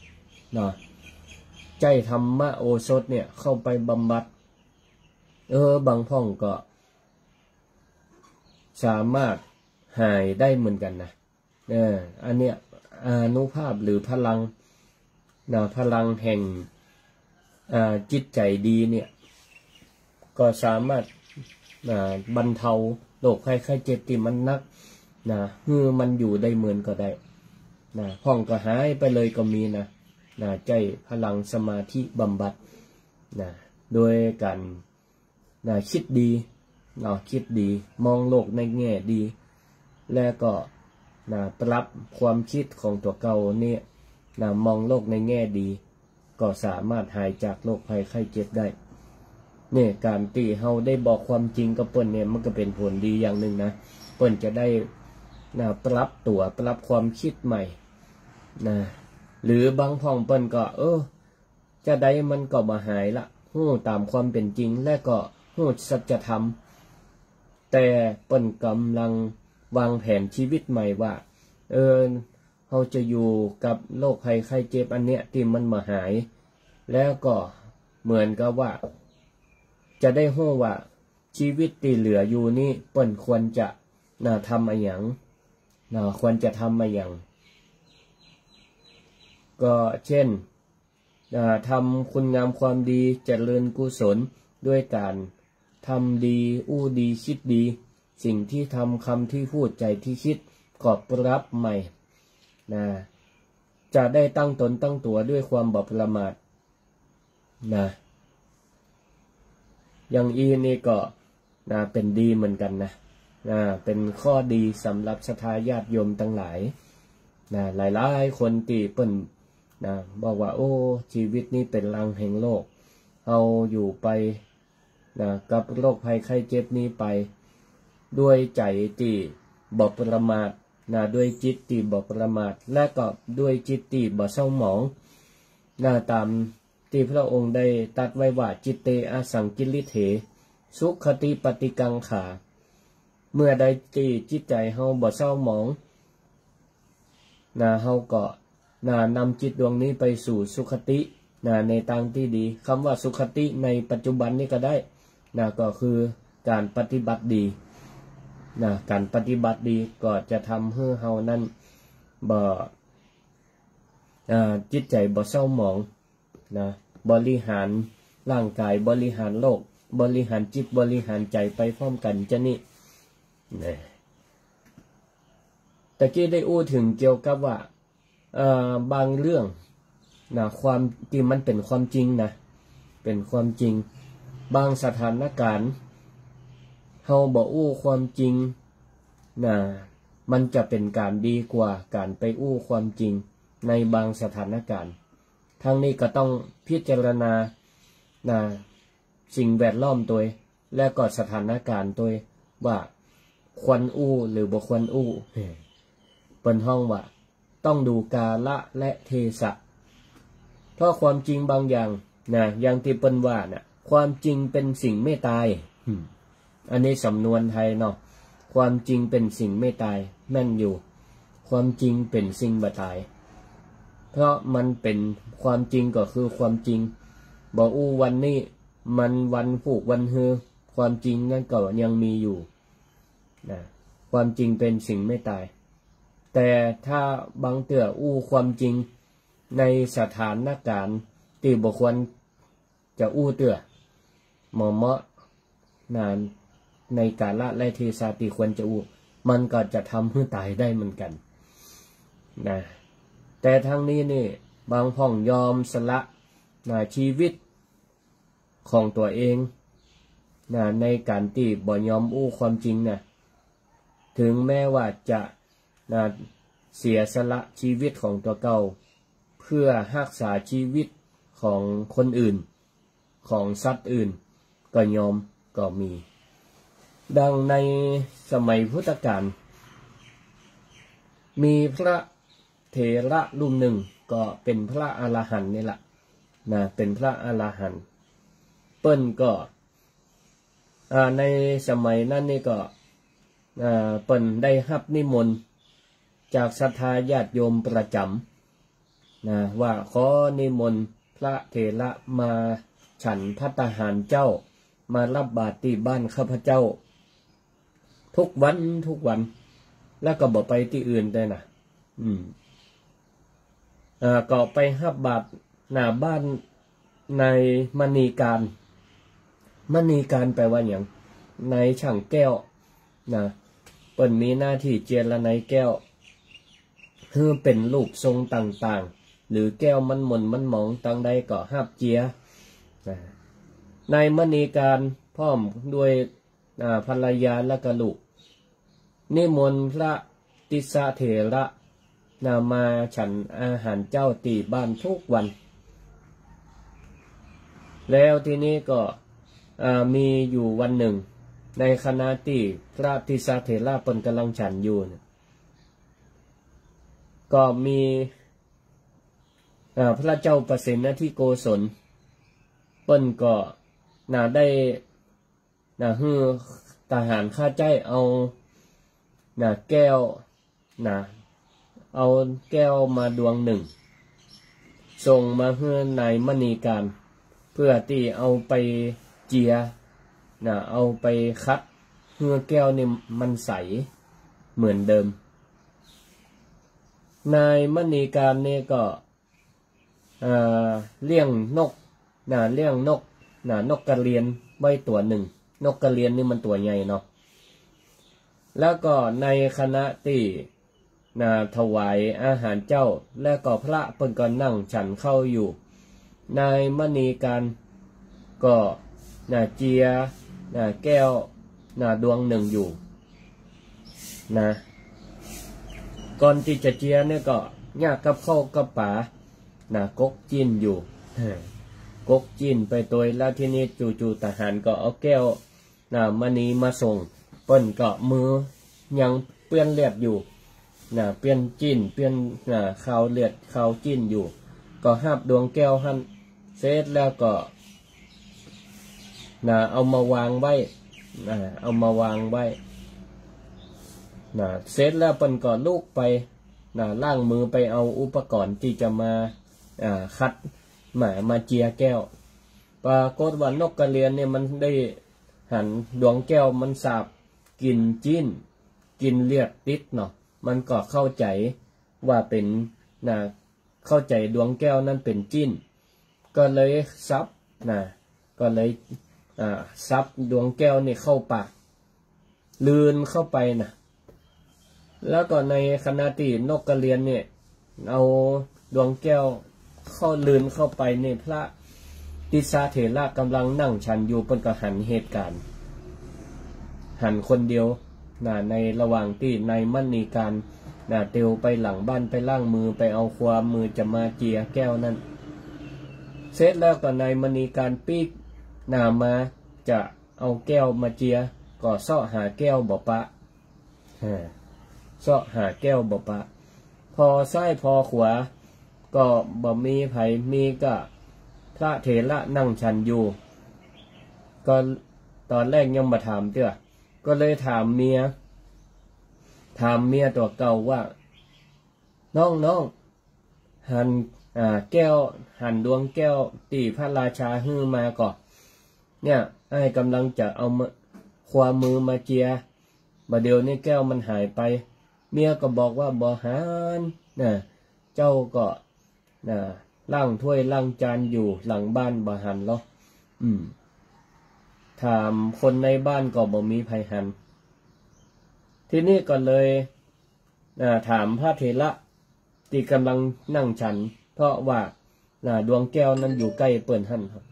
ใจธรรมะโอสถเนี่ยเข้าไปบำบัดบางห้องก็สามารถหายได้เหมือนกันนะอันเนี้ยอานุภาพหรือพลังพลังแห่งจิตใจดีเนี่ยก็สามารถบรรเทาโรคภัยไข้เจ็บที่มันนักมันอยู่ได้เหมือนก็ได้ห้องก็หายไปเลยก็มีใจพลังสมาธิบำบัดโดยการคิดดีคิดดีมองโลกในแง่ดีแล้วก็ปรับความคิดของตัวเก่าเนี่ยมองโลกในแง่ดีก็สามารถหายจากโรคภัยไข้เจ็บได้เนี่ยการที่เฮาได้บอกความจริงกับเปิ้นเนี่ยมันก็เป็นผลดีอย่างหนึ่งนะเปิ้นจะได้ปรับตัวปรับความคิดใหม่หรือบางพ่องเปิ้นก็จะได้มันก็บ่หายละฮู้ตามความเป็นจริงและก็ฮู้สัจธรรมแต่เปิ้นกำลังวางแผนชีวิตใหม่ว่าเฮาจะอยู่กับโรคภัยไข้เจ็บอันเนี้ยที่มันมาหายแล้วก็เหมือนกับว่าจะได้ฮู้ว่าชีวิตที่เหลืออยู่นี่เปิ้นควรจะทำอะไรอย่างควรจะทำอะไรอย่างก็เช่นทำคุณงามความดีเจริญกุศลด้วยการทำดีอู้ดีคิดดีสิ่งที่ทำคำที่พูดใจที่คิดกอบรับใหม่นะจะได้ตั้งตนตั้งตัวด้วยความบ่ประมาทนะอย่างนี่ก็นะเป็นดีเหมือนกันนะเป็นข้อดีสำหรับศรัทธาญาติโยมทั้งหลายนะหลายๆคนที่เปิ้นนะบอกว่าโอ้ชีวิตนี้เป็นรังแห่งโลกเอาอยู่ไปนะกับโรคภัยไข้เจ็บนี้ไปด้วยใจที่บ่ประมาทนะด้วยจิตที่บ่ประมาทและก็ด้วยจิตที่บ่เศร้าหมองนะตามที่พระองค์ได้ตรัสไว้ว่าจิตเตอสังกิริเถสุขติปฏิกังขาเมื่อใดที่จิตใจเฮาบ่เศร้าหมองนะเฮาก็นำจิตดวงนี้ไปสู่สุขติในทางที่ดีคำว่าสุขติในปัจจุบันนี้ก็ได้ก็คือการปฏิบัติดีการปฏิบัติดีก็จะทำให้เฮานั้นบ่จิตใจบ่เศร้าหมองบริหารร่างกายบริหารโลกบริหารจิตบริหารใจไปพร้อมกันจะนี่ตะกี้ได้อู้ถึงเกี่ยวกับว่าบางเรื่องความที่มันเป็นความจริงเป็นความจริงบางสถานการณ์เฮาบ่อู้ความจริงมันจะเป็นการดีกว่าการไปอู้ความจริงในบางสถานการณ์ทั้งนี้ก็ต้องพิจารณาสิ่งแวดล้อมตัวและก็สถานการณ์ตัวว่าควรอู้หรือบ่ควรอู้เปิ้นห้องว่าต้องดูกาละและเทศะเพราะความจริงบางอย่างอย่างที่เปิ้นว่าความจริงเป็นสิ่งไม่ตายอันนี้สำนวนไทยเนาะความจริงเป็นสิ่งไม่ตายแม่นอยู่ความจริงเป็นสิ่งบ่ตายเพราะมันเป็นความจริงก็คือความจริงบ่อู้วันนี้มันวันผูกวันเฮือความจริงนั่นก็ยังมีอยู่ความจริงเป็นสิ่งไม่ตายแต่ถ้าบางเตื่ออู้ความจริงในสถานการณ์ที่บ่ควรจะอู้เตื่อเหมาะในกาละและเทศะที่ควรจะอู้มันก็จะทำให้ตายได้เหมือนกันแต่ทั้งนี้นี่บางพ่องยอมสละชีวิตของตัวเองในการที่บ่ยอมอู้ความจริงถึงแม้ว่าจะเสียสละชีวิตของตัวเก่าเพื่อรักษาชีวิตของคนอื่นของสัตว์อื่นก็ยอมก็มีดังในสมัยพุทธกาลมีพระเถระรูปหนึ่งก็เป็นพระอรหันต์นี่แหละเป็นพระอรหันต์เปิ้นก็ในสมัยนั้นนี่ก็เปิ้นได้รับนิมนต์จากศรัทธาญาติโยมประจำว่าขอนิมนต์พระเถระมาฉันภัตตาหารเจ้ามารับบาตรที่บ้านข้าพเจ้าทุกวันแล้วก็บ่ไปที่อื่นได้ก็ไปรับบาตรหน้าบ้านในมณีการแปลว่าอย่างในช่างแก้วเปิ้นมีหน้าที่เจรไนแก้วคือเป็นรูปทรงต่างๆหรือแก้วมันหม่นมันหมองต่างใดก็หับเจียในมณีการพร้อมด้วยภรรยาและก็ลูกนิมนต์พระติสสะเถระมาฉันอาหารเจ้าตีบ้านทุกวันแล้วทีนี้ก็มีอยู่วันหนึ่งในขณะที่พระติสสะเถระเปิ้นกำลังฉันอยู่ก็มีพระเจ้าประสิทธิที่โกศลเปิ้นก็ได้ฮือทหารข้าใจเอาแก้วเอาแก้วมาดวงหนึ่งส่งมาให้นายมณีการเพื่อที่เอาไปเจียเอาไปคัดเพื่อแก้วนี่มันใสเหมือนเดิมนายมณีการนี่ก็เลี้ยงนกนกกระเรียนไว้ตัวหนึ่งนกกระเรียนนี่มันตัวใหญ่เนาะแล้วก็ในคณะที่ถวายอาหารเจ้าและก็พระเพิ่นก็นั่งฉันเข้าอยู่นายมณีการก็เจียแก้วดวงหนึ่งอยู่นะก่อนที่จะเจียเนี่ยก็ยากกับเข้ากับป๋ากกจิ้นอยู่กกจิ้นไปตัวแล้วที่นี่จู่ๆทหารก็เอาแก้วมณีมาส่งเปิ้นก็มือยังเปื้อนเลือดอยู่เปื้อนจิ้นเปื้อนขาวเลือดขาวจิ้นอยู่ก็หาบดวงแก้วหันเสร็จแล้วก็เอามาวางไว้เอามาวางไว้เสร็จแล้วเปิ้นก็ลูกไปล้างมือไปเอาอุปกรณ์ที่จะมาคัดมาเจียแก้วปรากฏว่านกกระเรียนเนี่ยมันได้หันดวงแก้วมันสาบกินจิ้นกินเลือดติดเนาะมันก็เข้าใจว่าเป็นเข้าใจดวงแก้วนั้นเป็นจิ้นก็เลยซับก็เลยซับดวงแก้วนี่เข้าปากลืนเข้าไปแล้วก็ในขณะที่นกกระเรียนเนี่ยเอาดวงแก้วเข้าลืนเข้าไปในพระติสาเถระกำลังนั่งฉันอยู่เพิ่นก็หันเหตุการณ์หันคนเดียวในระหว่างที่นายมณีการเตียวไปหลังบ้านไปล้างมือไปเอาความมือจะมาเจียแก้วนั้นเสร็จแล้วก็นายมณีการปีกมาจะเอาแก้วมาเจียก็เสาะหาแก้วบ่ปะเสาะหาแก้วบ่ปะพอซ้ายพอขวาก็บ่มีไผมีก็พระเถระนั่งฉันอยู่ก็ตอนแรกยังมาถามเตื้อก็เลยถามเมียตัวเก่าว่าน้องหันแก้วหันดวงแก้วตีพระราชาฮื้อมาก่อนเนี่ยไอ้กำลังจะเอาความมือมาเจียบัดเดี๋ยวนี้แก้วมันหายไปเมียก็บอกว่าบ่หันเจ้าก็ล้างถ้วยล้างจานอยู่หลังบ้านบ่หันหรอถามคนในบ้านก็บ่มีไผหันทีนี้ก็เลยถามพระเถระที่กำลังนั่งฉันเพราะว่าดวงแก้วนั้นอยู่ใกล้เปิ้นหันครับ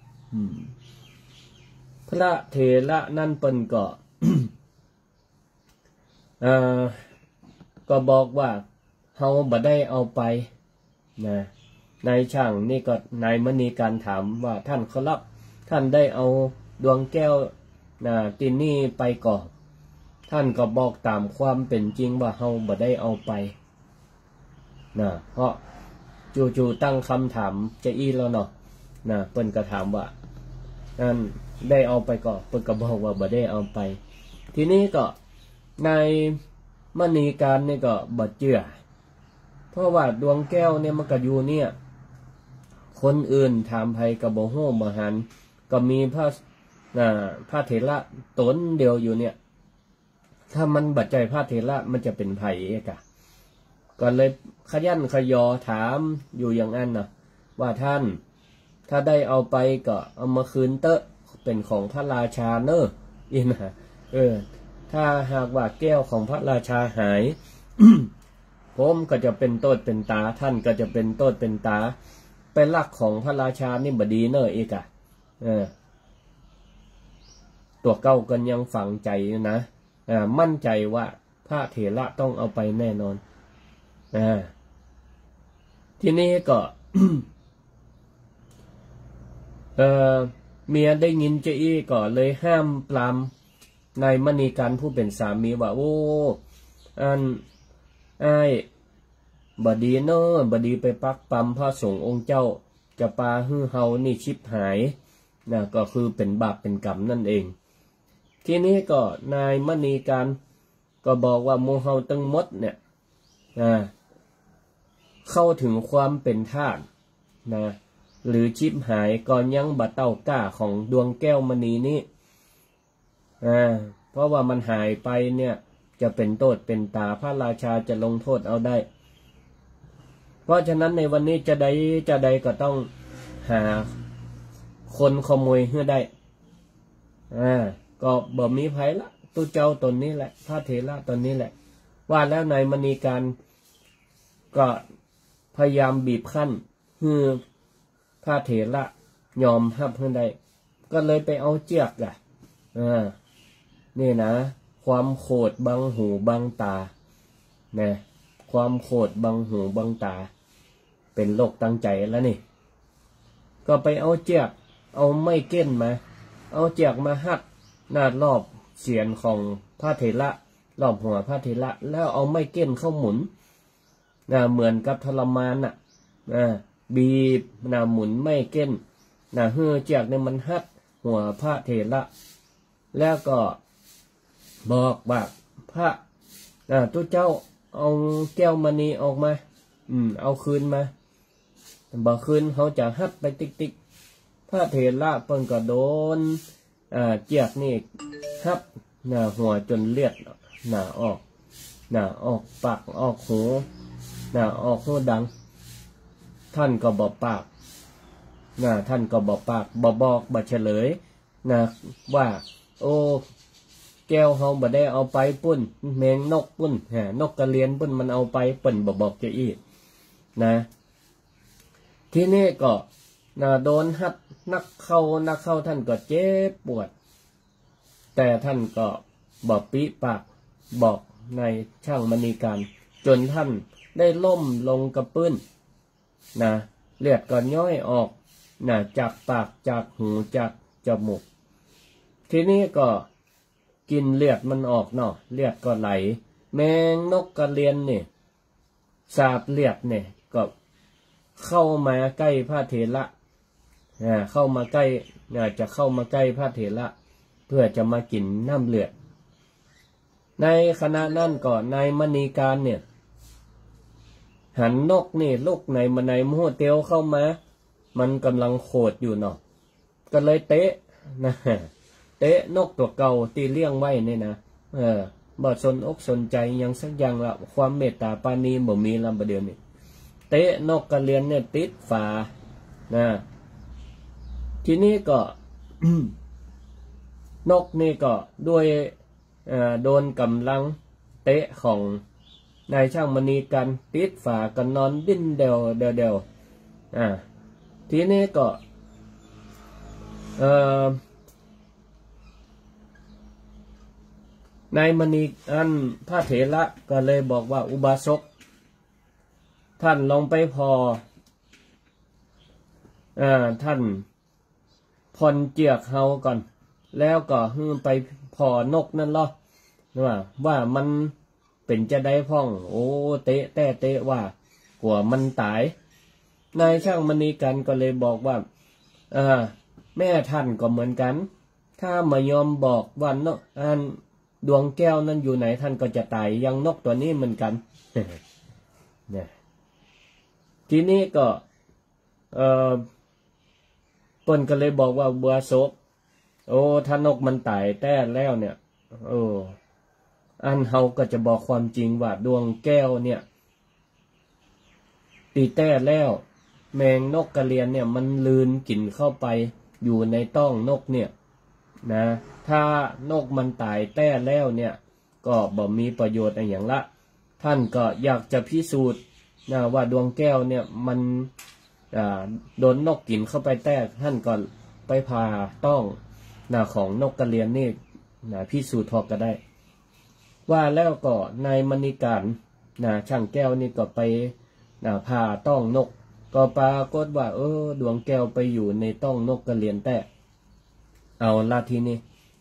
พระเถระนั่นเปิ้นก็ ก็บอกว่าเฮาบ่ได้เอาไปนายช่างนี่ก็นายมณีการถามว่าท่านครับท่านได้เอาดวงแก้วตินนี่ไปก่อนท่านก็บอกตามความเป็นจริงว่าเฮาบ่ได้เอาไปเพราะจู่ๆตั้งคำถามจะอี้แล้วเนาะเปิ้นก็ถามว่านั่นได้เอาไปก่อนเปิ้นก็บอกว่าบ่ได้เอาไปทีนี้ก็นายมณีการนี่ก็บ่เชื่อเพราะว่าดวงแก้วเนี่ยมันก็อยู่เนี่ยคนอื่นถามไผก็บ่ฮู้บ่หันก็มีพระเถระตนเดียวอยู่เนี่ยถ้ามันบัดใจพระเถระมันจะเป็นไผก็เลยขยันขยอถามอยู่อย่างนั้นว่าท่านถ้าได้เอาไปก็เอามาคืนเตอะเป็นของพระราชาเนอะถ้าหากว่าแก้วของพระราชาหาย ผมก็จะเป็นโทษเป็นตาท่านก็จะเป็นโทษเป็นตาเป็นลักของพระราชานี่บดีเนอะตัวเก้ากันยังฝังใจนะมั่นใจว่าพระเถระต้องเอาไปแน่นอนทีนี้ก็ เมียได้ยินเจ้อี้ก็เลยห้ามปรามนายมณีการผู้เป็นสามีว่าโอ้ไอ้บดีเนอะบดีไปปักปั๊มพระสงฆ์องค์เจ้าจะปาฮื้อเฮานี่ชิบหายก็คือเป็นบาปเป็นกรรมนั่นเองทีนี้ก็นายมณีการก็บอกว่าโมเฮาตึงมดเนี่ยเข้าถึงความเป็นทาสหรือชิบหายก่อนยังบัดเต้าก้าของดวงแก้วมณีนี้เพราะว่ามันหายไปเนี่ยจะเป็นโทษเป็นตาพระราชาจะลงโทษเอาได้เพราะฉะนั้นในวันนี้จะใดก็ต้องหาคนขโมยให้ได้ก็บ่มีไผละตุเจ้าตนนี้แหละพระเถระตนนี้แหละว่าแล้วนายมณีการก็พยายามบีบคั้นคือพระเถระยอมรับเพื่อได้ก็เลยไปเอาเจียกอ่ะนี่นะความโขดบังหูบังตาเนี่ยความโขดบังหูบังตาเป็นโรคตั้งใจแล้วนี่ก็ไปเอาเจียกเอาไม้เก้นมาเอาเจียกมาหักหน้ารอบเสียนของพระเถระรอบหัวพระเถระแล้วเอาไม้เก้นเข้าหมุนเหมือนกับทรมานบีบหมุนไม้เก้นเฮือเจียกเนี่ยมันหักหัวพระเถระแล้วก็บอกว่าพระตุเจ้าเอาแก้วมณีออกมาเอาคืนมาบ่คืนเขาจะหัดไปติ๊กพระเถระเพิ่นก็โดนเจียกนี่หับหัวจนเลือดออกปากออกหูออกหูดังท่านก็บอกปากท่านก็บอกปากบอกเฉลยว่าโอ้แก้วเฮาบ่ได้เอาไปปุ้นแมงนกปุ้นนกกระเรียนปุ้นมันเอาไปเปิ้นบอกจะอีกที่นี่ก็โดนหัดนักเข้าท่านก็เจ็บปวดแต่ท่านก็บอกปีปากบอกในช่างมณีการจนท่านได้ล้มลงกับปื้นเลือดก็ย้อยออกจากปากจากหูจากจมูกทีนี้ก็กินเลือดมันออกเนาะเลือดก็ไหลแมงนกกระเรียนนี่สาบเลือดเนี่ยก็เข้ามาใกล้พระเถระเข้ามาใกล้จะเข้ามาใกล้พระเถระเพื่อจะมากินน้ำเลือดในขณะนั้นก็นายมณีการเนี่ยหันนกนี่ลูกในมูเตียวเข้ามามันกำลังโขดอยู่เนาะก็เลยเตะเตะนกตัวเก่าตีเลี้ยงไว้นี่นะบ่สนอกสนใจยังสักอย่างละความเมตตาปานีบ่มีลำประเดี๋ยวนี้เตะนกกระเรียนเนี่ยติดฝาทีนี้ก็ นกนี่ก็ด้วยโดนกำลังเตะของนายช่างมณีกันติดฝากันนอนดิ้นเดวทีนี้ก็นายมณีพระเถระก็เลยบอกว่าอุบาสกท่านลองไปพอท่านผ่อนเจียกเฮาก่อนแล้วก็ไปพอนกนั่นหรอว่ามันเป็นจะได้พ่องโอ้เตะว่ากลัวมันตายนายช่างมณีกันก็เลยบอกว่าแม่ท่านก็เหมือนกันถ้ามายอมบอกว่านกดวงแก้วนั้นอยู่ไหนท่านก็จะตายยังนกตัวนี้เหมือนกัน เนี่ยทีนี้ก็เปิ้นก็เลยบอกว่าบัวโศกโอ้ถ้านกมันตายแต่แล้วเนี่ยเฮาก็จะบอกความจริงว่าดวงแก้วเนี่ยตีแต่แล้วแมงนกกระเรียนเนี่ยมันลืนกลิ่นเข้าไปอยู่ในต้องนกเนี่ยถ้านกมันตายแต่แล้วเนี่ยก็บ่มีประโยชน์อะไรอย่างละท่านก็อยากจะพิสูจน์ว่าดวงแก้วเนี่ยมันโดนนกกินเข้าไปแต่ท่านก็ไปผ่าต้องของนกกระเรียนนี่พิสูจน์พอก็ได้ว่าแล้วก็นายมณีการช่างแก้วนี่ก็ไปผ่าต้องนกก็ปรากฏว่าดวงแก้วไปอยู่ในต้องนกกระเรียนแต่เอาละทีนี้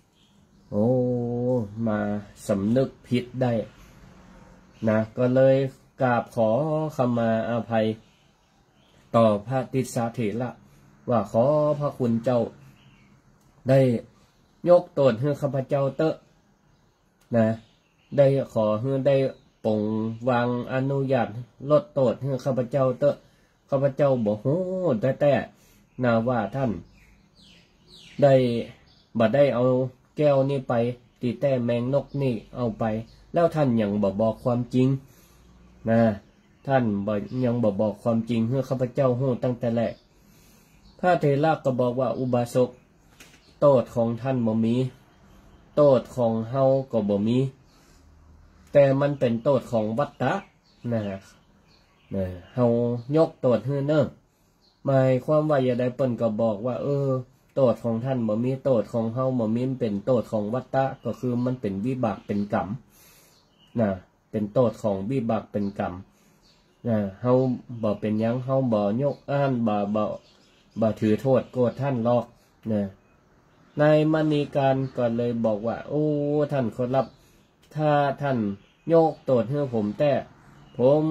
มาสำนึกผิดได้ก็เลยกราบขอขมาอภัยต่อพระติสสาเถระว่าขอพระคุณเจ้าได้ยกโทษให้ข้าพเจ้าเตอะได้ขอให้ได้ปรงวางอนุญาตลดโทษให้ข้าพเจ้าเตอะข้าพเจ้าบอกโหแต่ว่าท่านได้บ่ได้เอาแก้วนี่ไปตีแต่แมงนกนี่เอาไปแล้วท่านยังบอกความจริงท่านยังบอกความจริงให้ข้าพเจ้าหู้ตั้งแต่แรกพระเถระก็บอกว่าอุบาสกโทษของท่านบ่มีโทษของเฮาก็บ่มีแต่มันเป็นโทษของวัฏฏะนะเฮายกโทษให้เนิ่นหมายความว่าอย่าได้เปิ้นก็บอกว่าโทษของท่านบ่มีโทษของเฮาบ่มีเป็นโทษของวัฏฏะก็คือมันเป็นวิบากเป็นกรรมนะเป็นโทษของวิบากเป็นกรรมเฮาบ่เป็นหยังเฮาบ่ยกอ้านบ่ถือโทษโกรธท่านหรอกนะนายมณีการก็เลยบอกว่าโอ้ท่านขอรับถ้าท่านยกโทษให้ผมแต่ผม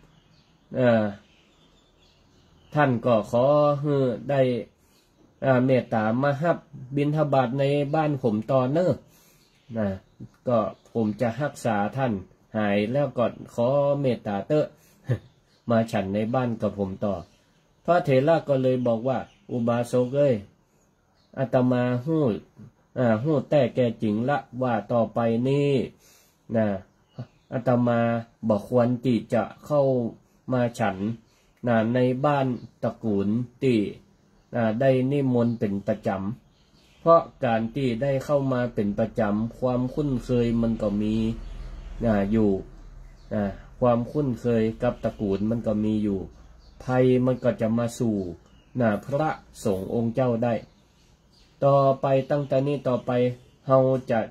ท่านก็ขอให้ได้เมตตามาฮับบิณฑบาตในบ้านผมต่อเนอะนะก็ผมจะรักษาท่านหายแล้วก็ขอเมตตาเตอะมาฉันในบ้านกับผมต่อพระเถระก็เลยบอกว่าอุบาสกเอ้ยอาตมาหู้แต่แก่จริงละว่าต่อไปนี้นะอาตมาบอกควรที่จะเข้ามาฉันในบ้านตระกูลที่ได้นิมนต์เป็นประจำเพราะการที่ได้เข้ามาเป็นประจำความคุ้นเคยมันก็มีอยู่ความคุ้นเคยกับตระกูลมันก็มีอยู่ภัยมันก็จะมาสู่พระสงฆ์องค์เจ้าได้ต่อไปตั้งแต่นี้ต่อไปเฮา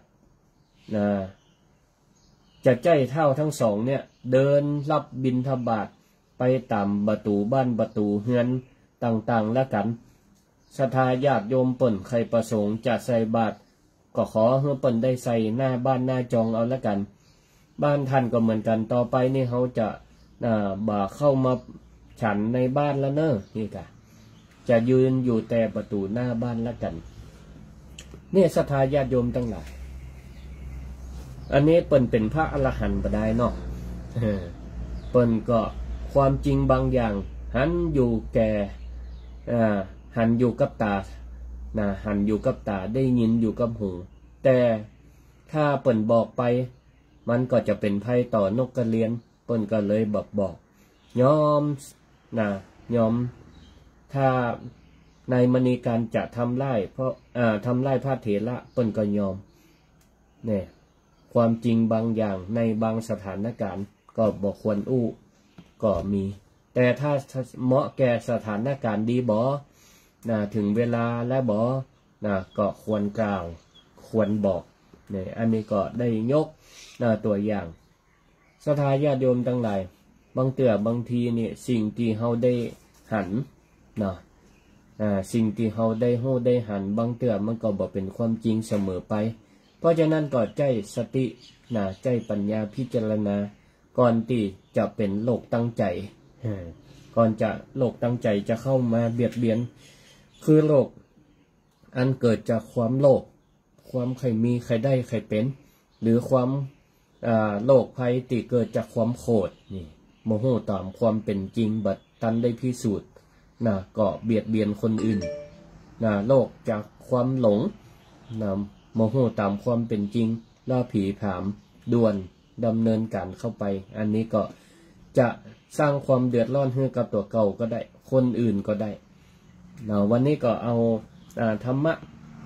จะใจเท่าทั้งสองเนี่ยเดินรับบิณฑบาตไปตามประตูบ้านประตูเฮือนต่างๆแล้วกันศรัทธาญาติโยมเปิ่นใครประสงค์จะใส่บาตรก็ขอให้เปิ่นได้ใส่หน้าบ้านหน้าจองเอาแล้วกันบ้านท่านก็เหมือนกันต่อไปนี่เขาจะบ่าเข้ามาฉันในบ้านแล้วเนอะนี่กะจะยืนอยู่แต่ประตูหน้าบ้านแล้วกันเนี่ยศรัทธาญาติโยมทั้งหลายอันนี้เปิ่นเป็นพระอรหันต์บ่ได้เนาะเปิ่นก็ความจริงบางอย่างหันอยู่แก่หันอยู่กับตาหันอยู่กับตาได้ยินอยู่กับหูแต่ถ้าเปิ่นบอกไปมันก็จะเป็นภัยต่อนกกระเรียนเปิ่นก็เลยบอกยอมยอมถ้านายมณีการจะทำไล่เพราะทำไล่พระเถระเปิ่นก็ยอมเนี่ยความจริงบางอย่างในบางสถานการณ์ก็บอกควรอู้ก็มีแต่ถ้าเหมาะแก่สถานการณ์ดีบ่ถึงเวลาและบ่ก็ควรกล่าวควรบอกเนี่ยอันนี้ก็ได้ยกตัวอย่างศรัทธาญาติโยมทั้งหลายบางทีเนี่ยสิ่งที่เฮาได้หันสิ่งที่เฮาได้ฮู้ได้หันบางเตือมันก็บ่เป็นความจริงเสมอไปเพราะฉะนั้นก็ใจสติใจปัญญาพิจารณาก่อนที่จะเป็นโลกตั้งใจก่อนจะโลกตั้งใจจะเข้ามาเบียดเบียนคือโลกอันเกิดจากความโลภความใครมีใครได้ใครเป็นหรือความโลภภัยที่เกิดจากความโกรธนี่โมโหตามความเป็นจริงบัดตันได้พิสูจน์ก็เบียดเบียนคนอื่นโลภจากความหลงโมโหตามความเป็นจริงล่าผีผามด่วนดำเนินการเข้าไปอันนี้ก็จะสร้างความเดือดร้อนให้กับตัวเก่าก็ได้คนอื่นก็ได้วันนี้ก็เอาธรรมะ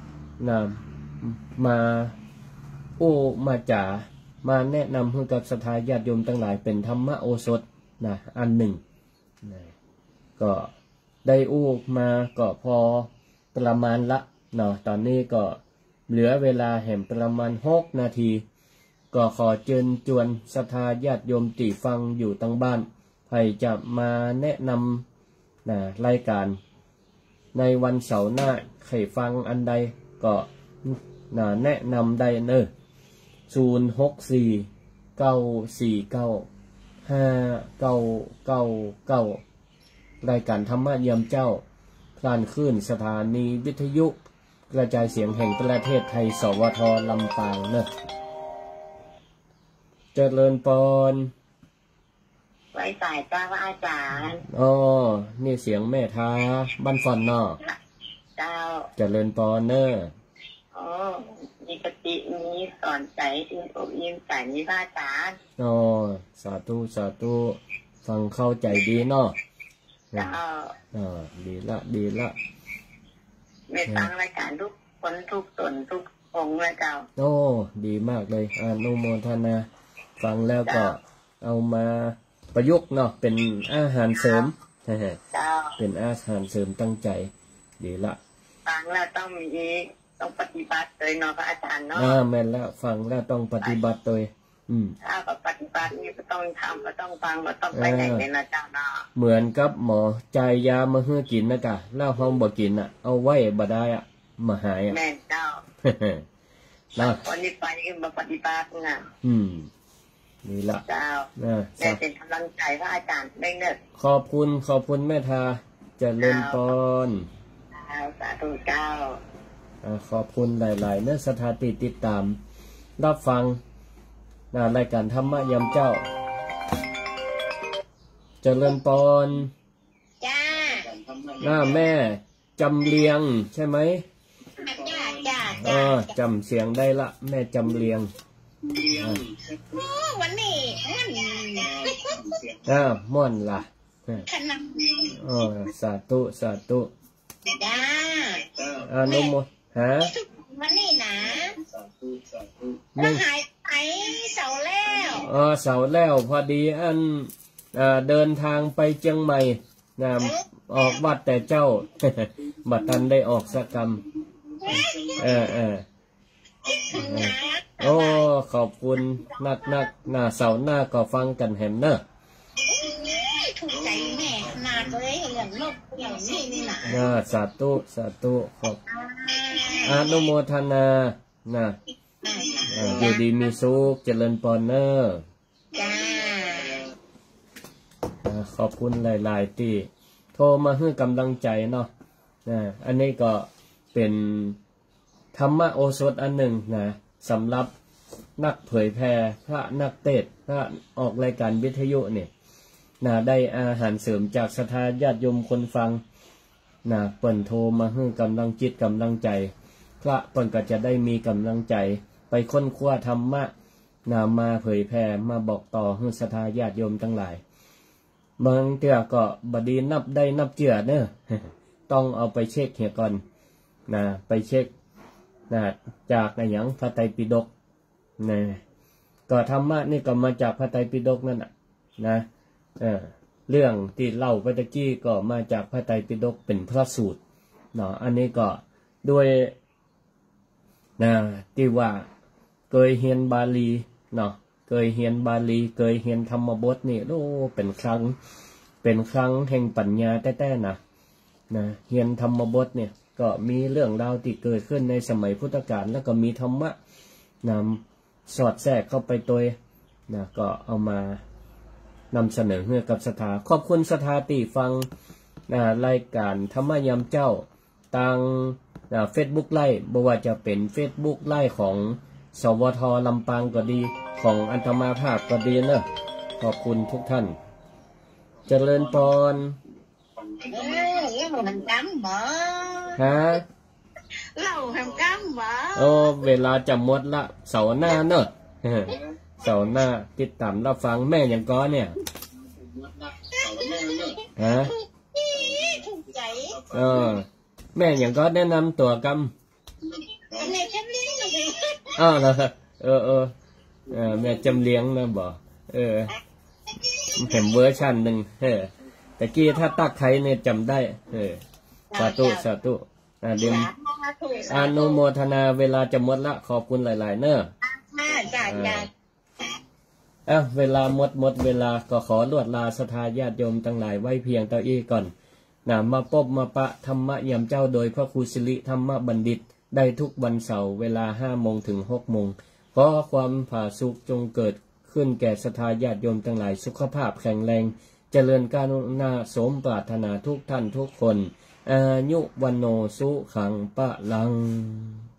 มามาจ่ามาแนะนำให้กับศรัทธาญาติโยมทั้งหลายเป็นธรรมะโอสถอันหนึ่งก็ได้มาก็พอประมาณละตอนนี้ก็เหลือเวลาแห่งประมาณ6 นาทีก็ขอเชิญชวนศรัทธาญาติโยมที่ฟังอยู่ตั้งบ้านใครจะมาแนะนำรายการในวันเสาร์หน้าใครฟังอันใดก็แนะนำได้เนอะ064-949-5999รายการธรรมะเยี่ยมเจ้าพลานขึ้นสถานีวิทยุกระจายเสียงแห่งประเทศไทยสวทลำปางเนอะเจริญพรไว้สายจ้าว่าอาจารย์นี่เสียงแม่ทาบ้านฟอนนอเจ้าเจริญพรเนอะมีปฏิมีสอนใจอิ่มอกอิ่มใจมีพระอาจารย์สาธุสาธุฟังเข้าใจดีเนาะเจ้าดีละไม่ฟังรายการทุกคนทุกตนทุกองค์นะเจ้าโอ้ดีมากเลยอนุโมทนาฟังแล้วก็เอามาประยุกต์เนาะเป็นอาหารเสริมเป็นอาหารเสริมตั้งใจดีละฟังแล้วต้องปฏิบัติเลยเนาะพระอาจารย์เนาะแม่นแล้วฟังแล้วต้องปฏิบัติเลยถ้าปฏิบัตินี่ก็ต้องทำก็ต้องฟังก็ต้องไปไหนเลยนะเจ้าเนาะเหมือนกับหมอใจยามาให้กินนะกะแล้วห้องบ่กินอ่ะเอาไว้บ่ได้อ่ะมาหายอ่ะแม่เจ้าวันนี้ไปมาปฏิบัตินะนี่ละเจ้าแม่เป็นกำลังใจพระอาจารย์ได้เนอะขอบคุณแม่ทาเจริญพรสาธุเจ้าขอบคุณหลายๆเนื้อสถาติติดตามรับฟังรายการธรรมะยามเจ้าเจริญพรจ้าแม่จำเรียงใช่ไหมจ้าจำเสียงได้ละแม่จำเรียงวันนี้ม่วนล่ะสาธุจ้าอนุโมฮะวันนี้นะแล้วหายไปเสาแล้วเสาแล้วพอดีเดินทางไปเชียงใหม่ออกวัดแต่เจ้าบัดทันได้ออกสักกรรมโอ้ขอบคุณนักหน้าเสาหน้าก็ฟังกันแหมเนอะถูกใจแม่นาเลยอย่างนกอย่างนี้นะสาธุขอบอนุโมทนาอยู่ดีมีสุขเจริญพรเนอะขอบคุณหลายๆที่โทรมาให้กำลังใจเนาะอันนี้ก็เป็นธรรมโอสถอันหนึ่งนะสำหรับนักเผยแพร่พระนักเทศน์พระออกรายการวิทยุเนี่ยได้อาหารเสริมจากศรัทธาญาติโยมคนฟังเปิ่นโทรมาให้กำลังจิตกำลังใจพระเปิ่นก็จะได้มีกำลังใจไปค้นคว้าธรรมะมาเผยแพร่มาบอกต่อให้ศรัทธาญาติโยมทั้งหลายบางเทื่อก็บดีนับได้นับเจือเนอะต้องเอาไปเช็คเหี่ยก่อนไปเช็คจากอะไรอย่างพระไตรปิฎกก็ธรรมะนี่ก็มาจากพระไตรปิฎกนั่นนะเรื่องที่เล่าไปตะกี้ก็มาจากพระไตรปิฎกเป็นพระสูตรอันนี้ก็ด้วยที่ว่าเคยเรียนบาลีเคยเรียนบาลีเคยเรียนธรรมบทนี่เป็นครั้งแห่งปัญญาแท้ๆนะเรียนธรรมบทเนี่ยก็มีเรื่องราวที่เกิดขึ้นในสมัยพุทธกาลแล้วก็มีธรรมะสอดแทรกเข้าไปตัวก็เอามานำเสนอให้กับศรัทธาขอบคุณศรัทธาที่ฟังรายการธรรมะยามเจ้าทางFacebook ไลฟ์บ่ว่าจะเป็น Facebook ไลฟ์ของสวทลำปางก็ดีของอันธมาภาพก็ดีเนอะขอบคุณทุกท่านเจริญพรมันกำหมอเล่าแห่งกำหมอเวลาจะหมดละเสาร์หน้าเนอะเสาร์หน้าติดตามรับฟังแม่อย่างก้อนเนี่ยถูกใจแม่อย่างก้อนแนะนำตัวกำแม่จำเลี้ยงเลยเหรอแม่จำเลี้ยงนะบอกเห็นเวอร์ชันหนึ่งแต่กี้ถ้าตักไข่เนี่ยจำได้สาธุเดี๋ยวอนุโมทนาเวลาจะหมดละขอบคุณหลายๆเนอะเวลาหมดเวลาก็ขอลวดลาศรัทธาญาติโยมทั้งหลายไว้เพียงเท่านี้ก่อนมาพบมาปะธรรมะยามเจ้าโดยพระครูสิริธรรมบัณฑิตได้ทุกวันเสาร์เวลา 5 โมงถึง 6 โมงขอความผาสุกจงเกิดขึ้นแก่ศรัทธาญาติโยมทั้งหลายสุขภาพแข็งแรงเจริญกาณาสมปรารถนาทุกท่านทุกคนอายุวันโนสุขังปะลัง